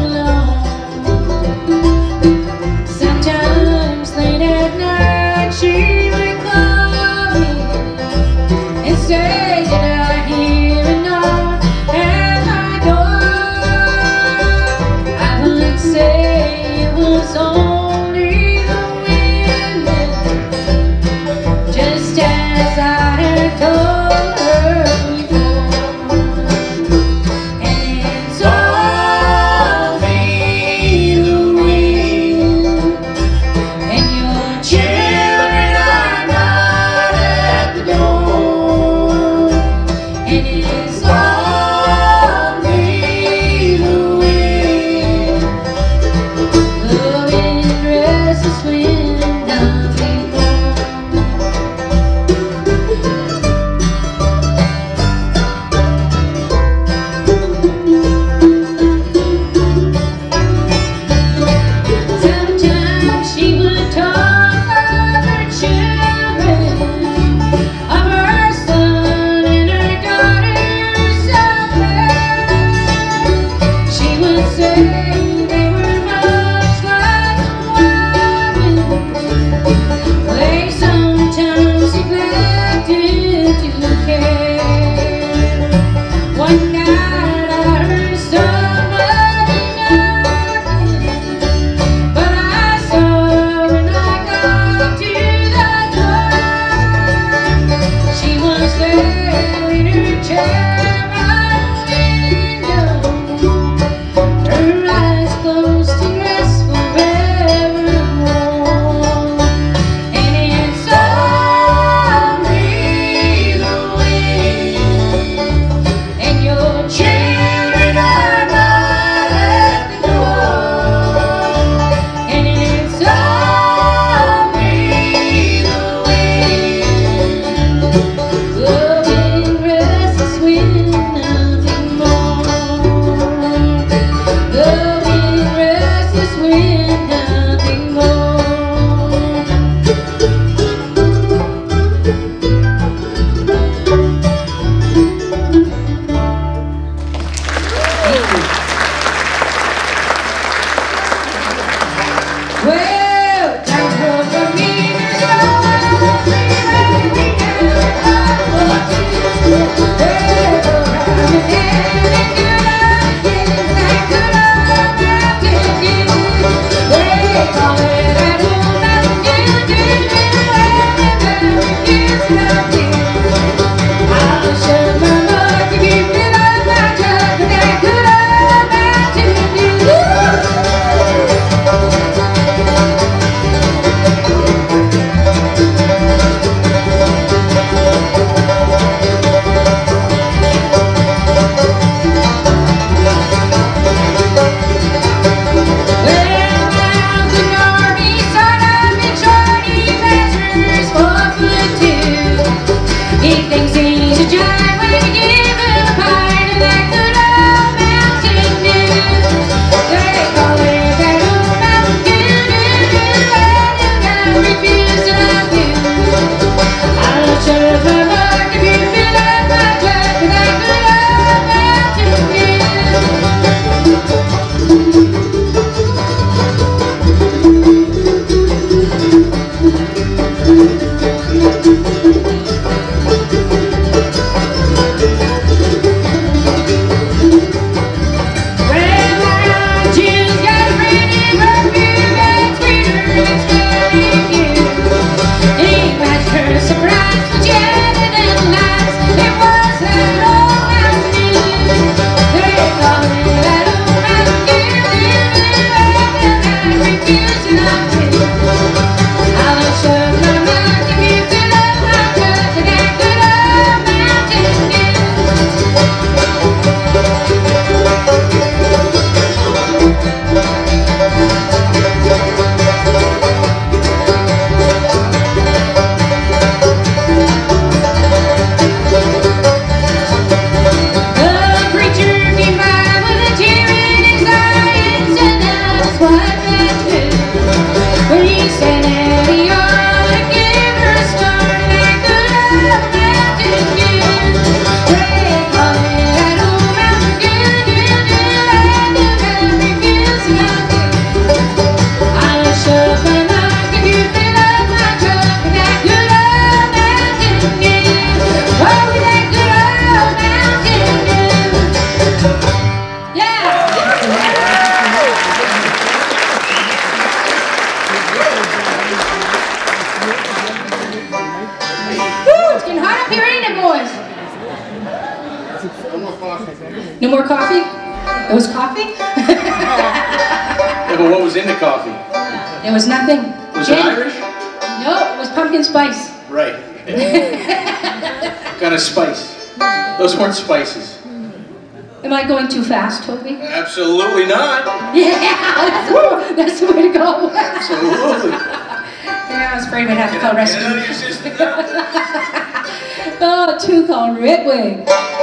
No more coffee? There was coffee? Yeah, but what was in the coffee? There was nothing. Was Gin? it Irish? No, it was pumpkin spice. Right. What kind of spice? Those weren't spices. Am I going too fast, Toby? Absolutely not. Yeah, that's the, that's the way to go. Absolutely. Yeah, I was afraid we'd have to call Get rescue. out of your system now. Oh, a tune called Red Wing.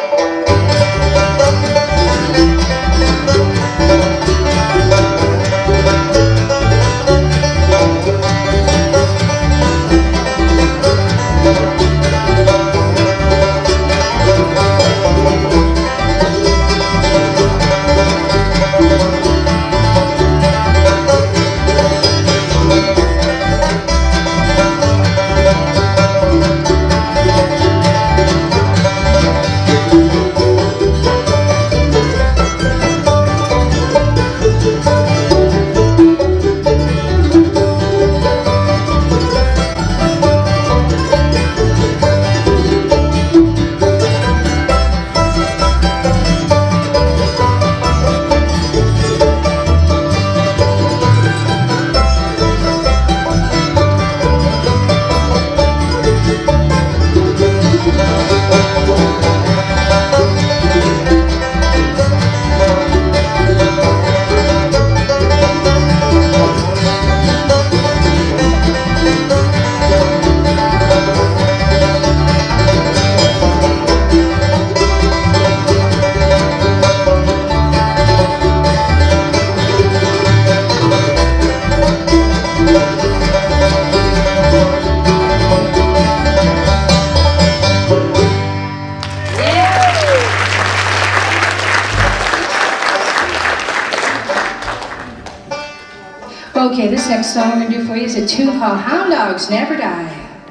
Okay, this next song I'm going to do for you is a tune called Hound Dogs Never Die.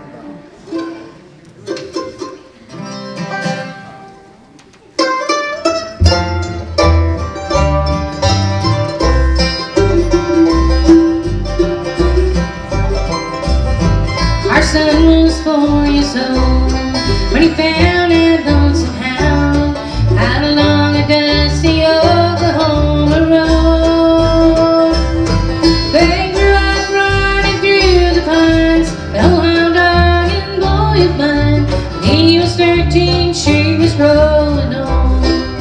Our son was four years old when he found that lonesome hound out along a dusty Oklahoma road. They grew up running through the pines, no hound dog and boy of mine. When he was thirteen, she was rolling on.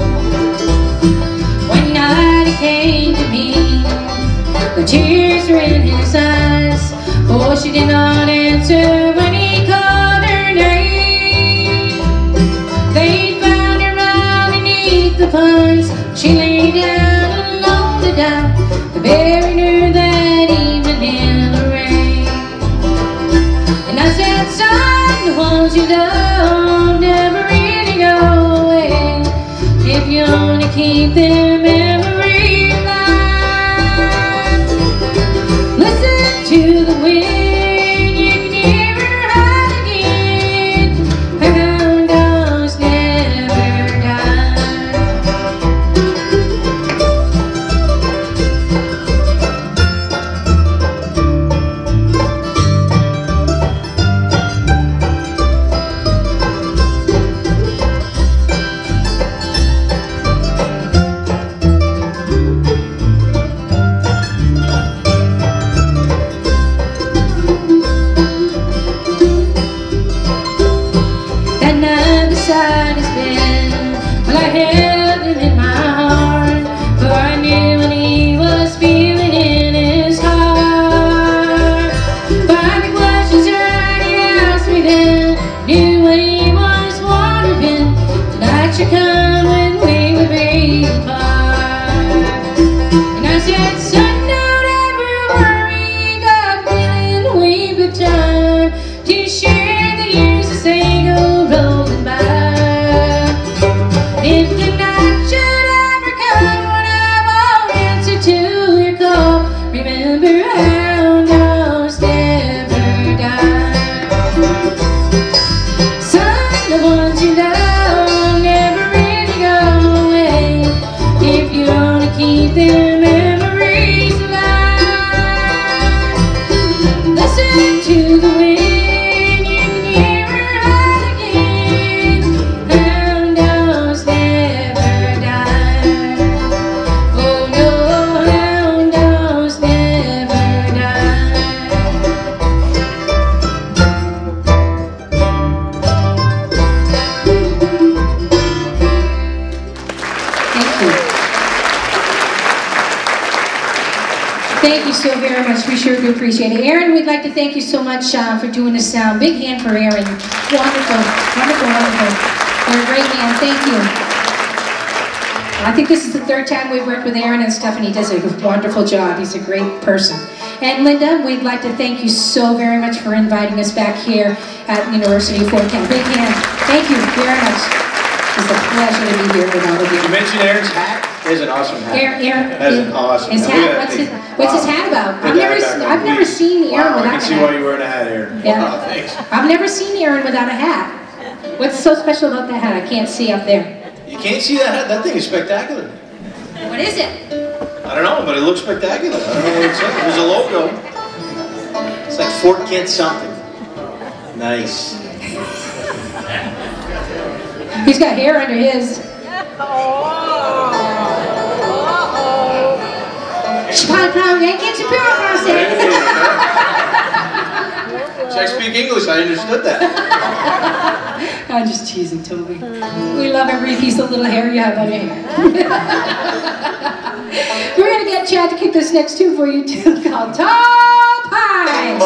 One night he came to me, the tears were in his eyes. Oh, she did not answer when he called her name. They found her underneath the pines. She lay down alone to die. They buried her that evening in the rain. And I said, son, the ones you love never really go away if you only keep their memory alive. Listen to the wind. Beside his bed, well, I held him in my heart, for I knew what he was feeling in his heart. Five questions right, he asked me then, knew what he was wondering. Tonight should come when we would break apart. And I said, son, don't ever worry, God willing, we've got time to share the years as they go rolling by. If the night should ever come when I won't answer to your call, remember hound dogs never die. Son, the ones you love never really go away if you only keep their memories alive. Listen to the wind. Thank you so very much. We sure do appreciate it. Aaron, we'd like to thank you so much uh, for doing the sound. Big hand for Aaron. Wonderful, wonderful, wonderful. You're a great man. Thank you. I think this is the third time we've worked with Aaron and stuff, and he does a wonderful job. He's a great person. And Linda, we'd like to thank you so very much for inviting us back here at University of Fort Kent. Big hand. Thank you very much. It's a pleasure to be here with all of you. You mentioned Aaron's hat. It's an awesome hat. Aaron, Aaron, That's an awesome his hat. hat. What's his, what's his hat about? I've never, seen, I've never seen Aaron wow, without a hat. I can see why you're wearing a hat, Aaron. Yeah. Wow, thanks. I've never seen Aaron without a hat. What's so special about that hat? I can't see up there. You can't see that hat? That thing is spectacular. What is it? I don't know, but it looks spectacular. I don't know what it's like. There's a logo. It's like Fort Kent something. Nice. He's got hair under his. See, I speak English, I understood that. I'm just teasing, Toby. We love every piece of little hair you have on your hair. We're going to get Chad to kick this next tune for you, too, called Top High.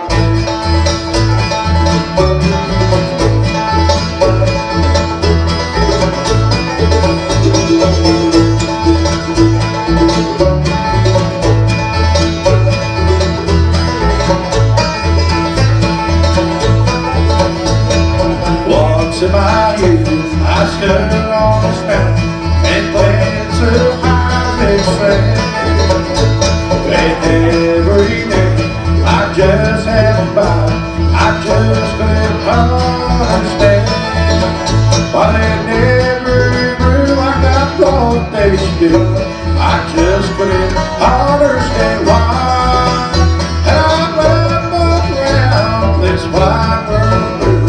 Once in my youth, I stood on a mountain and played so high they sang. And every day, I just had to buy, I just couldn't understand why they never grew like I thought they should. I just couldn't understand why. And I went around this wide world.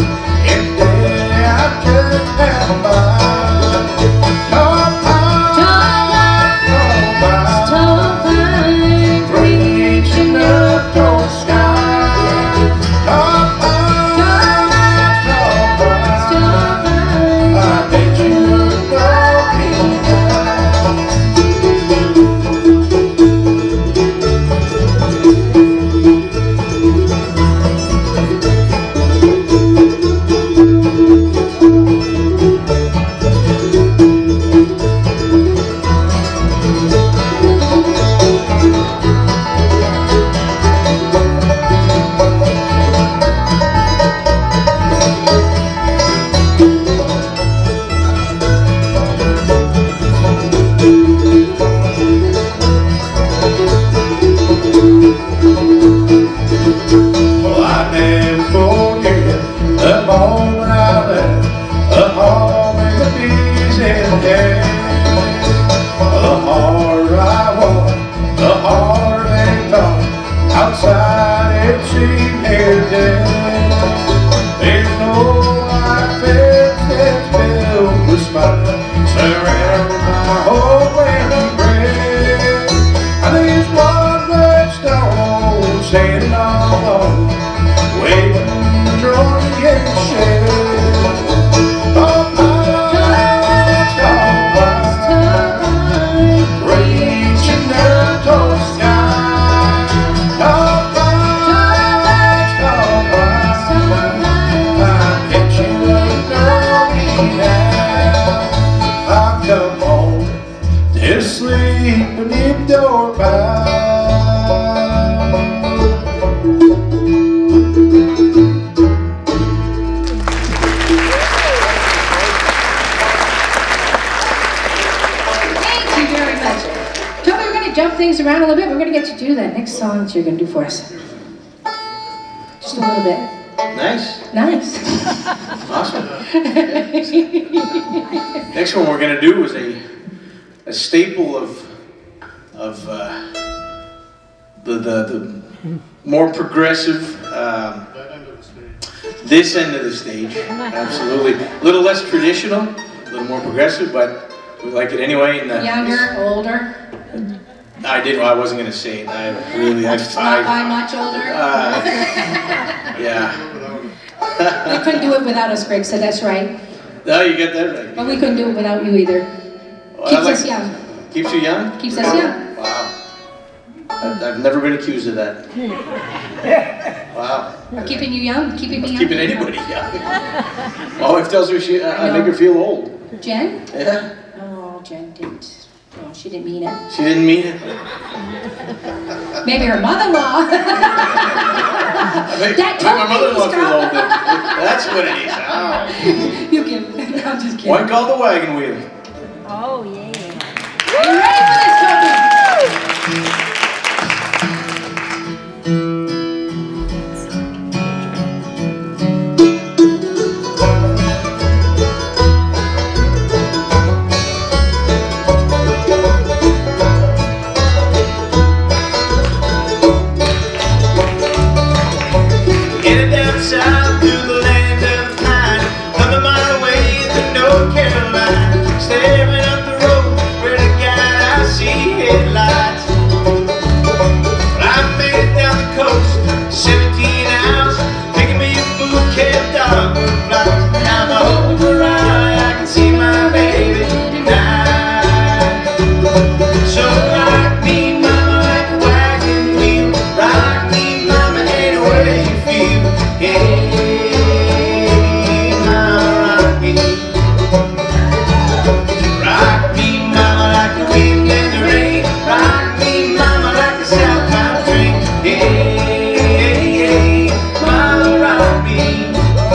Around a little bit. We're going to get you to do that next song that you're going to do for us. Just a little bit. Nice. Nice. Awesome. Next one we're going to do is a a staple of of uh, the, the the more progressive um, this end of the stage. Absolutely. A little less traditional, a little more progressive, but we like it anyway. And, uh, younger, older. I didn't. I wasn't going to say it. I really. I. Not by much older. Uh, yeah. We couldn't do it without us, Greg. So that's right. No, you get that right. But we couldn't do it without you either. Well, Keeps like, us young. Keeps you young. Keeps us young. Wow. I've, I've never been accused of that. Wow. I'm keeping you young, keeping me young. Keeping anybody young. My wife tells me she, I, I make her feel old. Jen? Yeah. Oh, Jen didn't. Oh, she didn't mean it. She didn't mean it. Maybe her mother-in-law. I make, That I make my told me mother-in-law he's feel old. got- That's what it is. Oh. You give it. I'm just kidding. One called the wagon wheel. Oh, yeah. Are you ready for this, Toby? Headed down south to the land of pine, another mile away to North Carolina. Staring up the road where the guy I see headlights. I made it down the coast, seventeen hours, picking me a bouquet of dogwood flowers. Now my hope around, I can see my baby tonight. So rock me, mama, like a wagon wheel. Rock me, mama, anywhere you feel. Hey, mama, rock me. Rock me, mama, like the wind and the rain. Rock me, mama, like a southbound train. Hey, hey, hey, mama, rock me.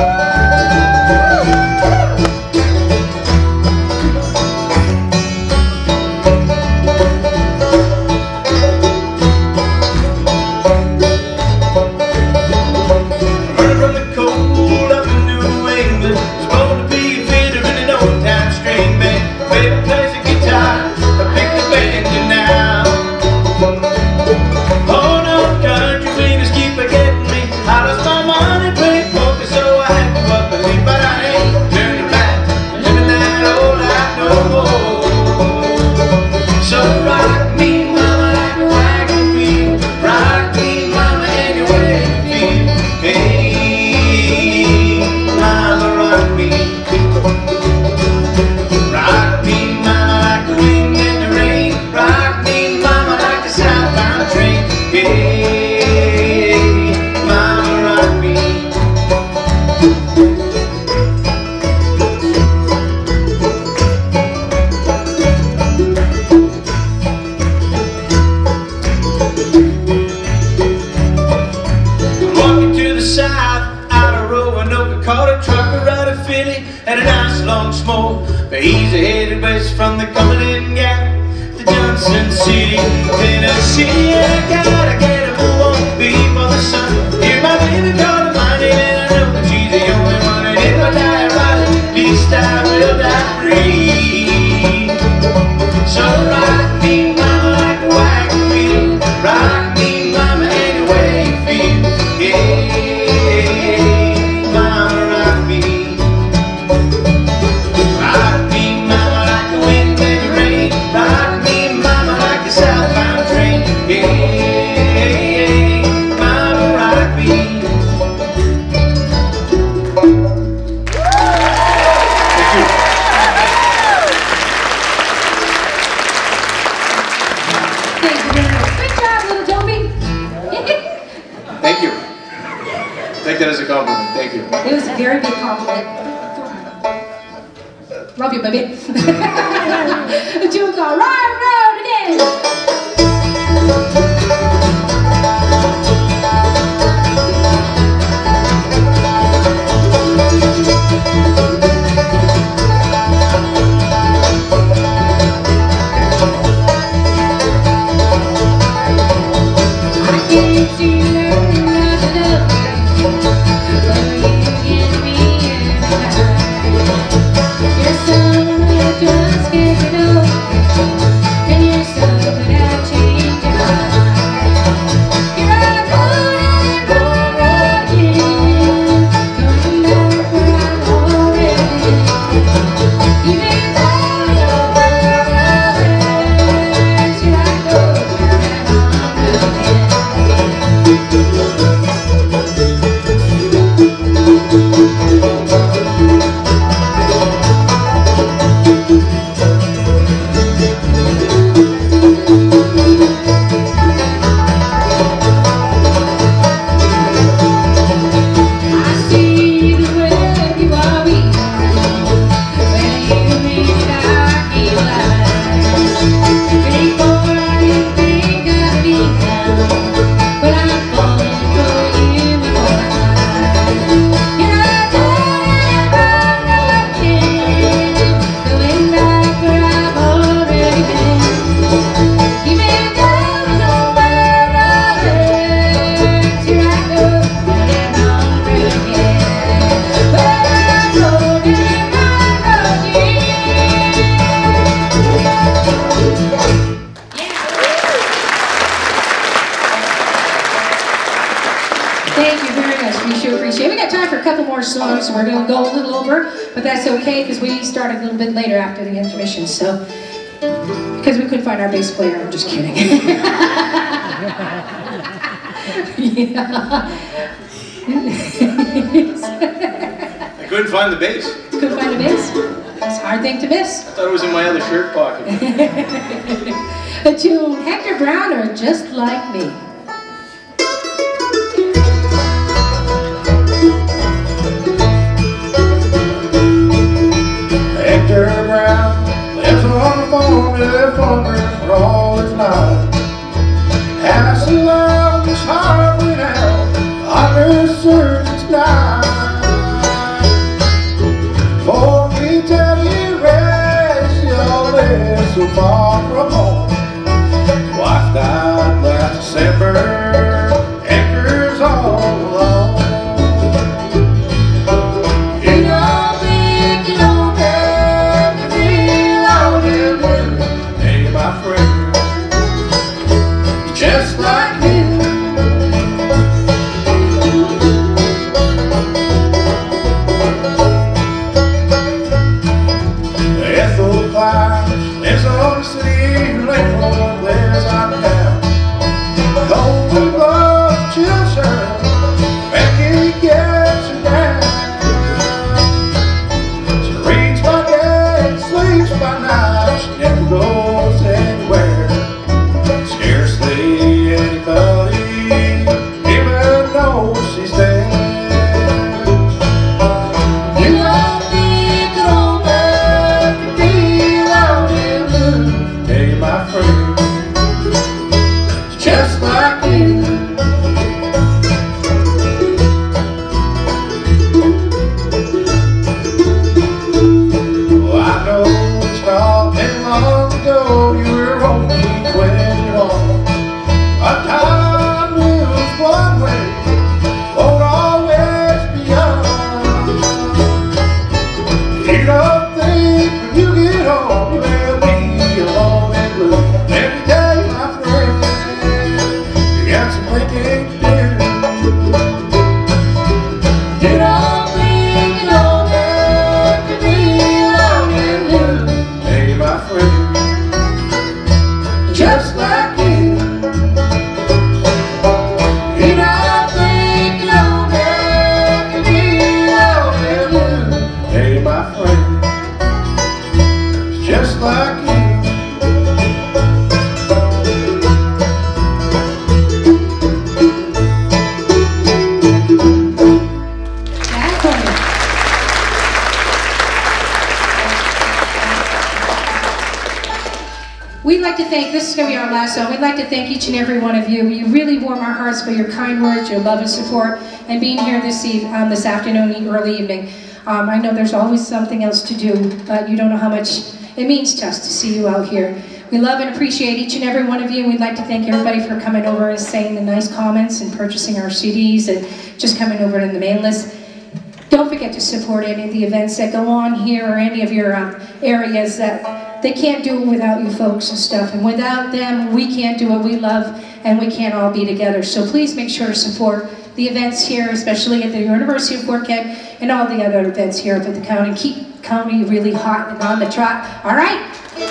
Running from the cold up in New England, was born to be a fiddler in an old-time string band. Baby plays the guitar, I pick the banjo now. Oh no, country blues keep forgetting me. I lost my money playing poker, so I had to up and leave. But I ain't turning back, living that old life no more. So rock me, mama, like a wagon wheel. Rock me, mama, anywhere you feel. Hey, mama, rock me. Rock me, mama, like the wind and the rain. Rock me, mama, like a southbound train. Hey, mama, rock me. Walking to the south, out of Roanoke, caught a trucker out of Philly, had a nice long smoke. But he's headed west from the Cumberland Gap to Johnson City, Tennessee. I gotta get a move on before the sun. Hear my baby call my name, and I know that she's the only one. And if I die right, at least I will die free. So rock me, mama, like a wagon wheel. Rock me, mama, anywhere you feel. Hey, mama, rock me. Rock me, mama, like the wind and the rain. Rock me, mama, like a southbound train. Hey, mama, rock me. Thank you very much. Good job, little Toby. Thank you. Take that as a compliment. Thank you. It was a very big compliment. Love you, baby. A tune called Ride Road Today. I can't see learning how to love you, but you get me anytime. You're someone I just can't get over, and you're something for a couple more songs, and we're going to go a little over, but that's okay because we started a little bit later after the intermission, so, because we couldn't find our bass player, I'm just kidding. Yeah. I couldn't find the bass. Couldn't find the bass? It's a hard thing to miss. I thought it was in my other shirt pocket. A tune, Hector Brown or Just Like Me. Hector Brown lives on a farm, lives wondering for all his life. Has allowed his heart went out under surgeon's knife. For me tell you rest, y'all live so far from home. His wife died last December, Hector's all alone. You know me, you know that you feel all you do. Hey, my friend, just like you. Ethel Climbs lives on the city, Lakefront lives on the town. Cold and love chills her, Becky gets her down. She reads by day, sleeps by night, she never goes anywhere. Scarcely anybody even knows she's there. You don't need to know that you feel out in blue. Hey, my friend, it's just like you. Oh, I know it's not been long ago you were only twenty-one. A time moves one way, won't always be young. You don't think when you get home you will be alone and blue. Let me tell you, my friend, you got some thinking to do. You don't think you know that you be alone and blue. Hey, my friend, just like you. You don't think you know that you be alone and blue. Hey, my friend, it's just like you. That corner. We'd like to thank, this is going to be our last song, we'd like to thank each and every one of you. You really warm our hearts by your kind words, your love and support, and being here this eve, um, this afternoon, early evening. Um, I know there's always something else to do, but you don't know how much it means to us to see you out here. We love and appreciate each and every one of you, and we'd like to thank everybody for coming over and saying the nice comments and purchasing our C Ds and just coming over to the mail list. Don't forget to support any of the events that go on here or any of your um, areas that they can't do it without you folks and stuff. And without them, we can't do what we love and we can't all be together. So please make sure to support the events here, especially at the University of Fort Kent and all the other events here up at the county. Keep county really hot and on the trot. All right?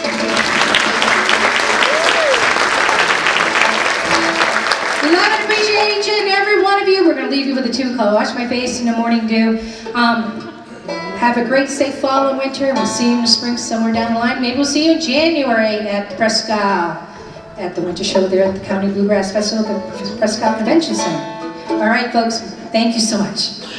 We love and appreciate each and every one of you. We're going to leave you with a tune called Wash My Face in the Morning Dew. Um, have a great, safe fall and winter. We'll see you in the spring somewhere down the line. Maybe we'll see you in January at Prescott, at the winter show there at the County Bluegrass Festival at the Prescott Convention Center. All right, folks. Thank you so much.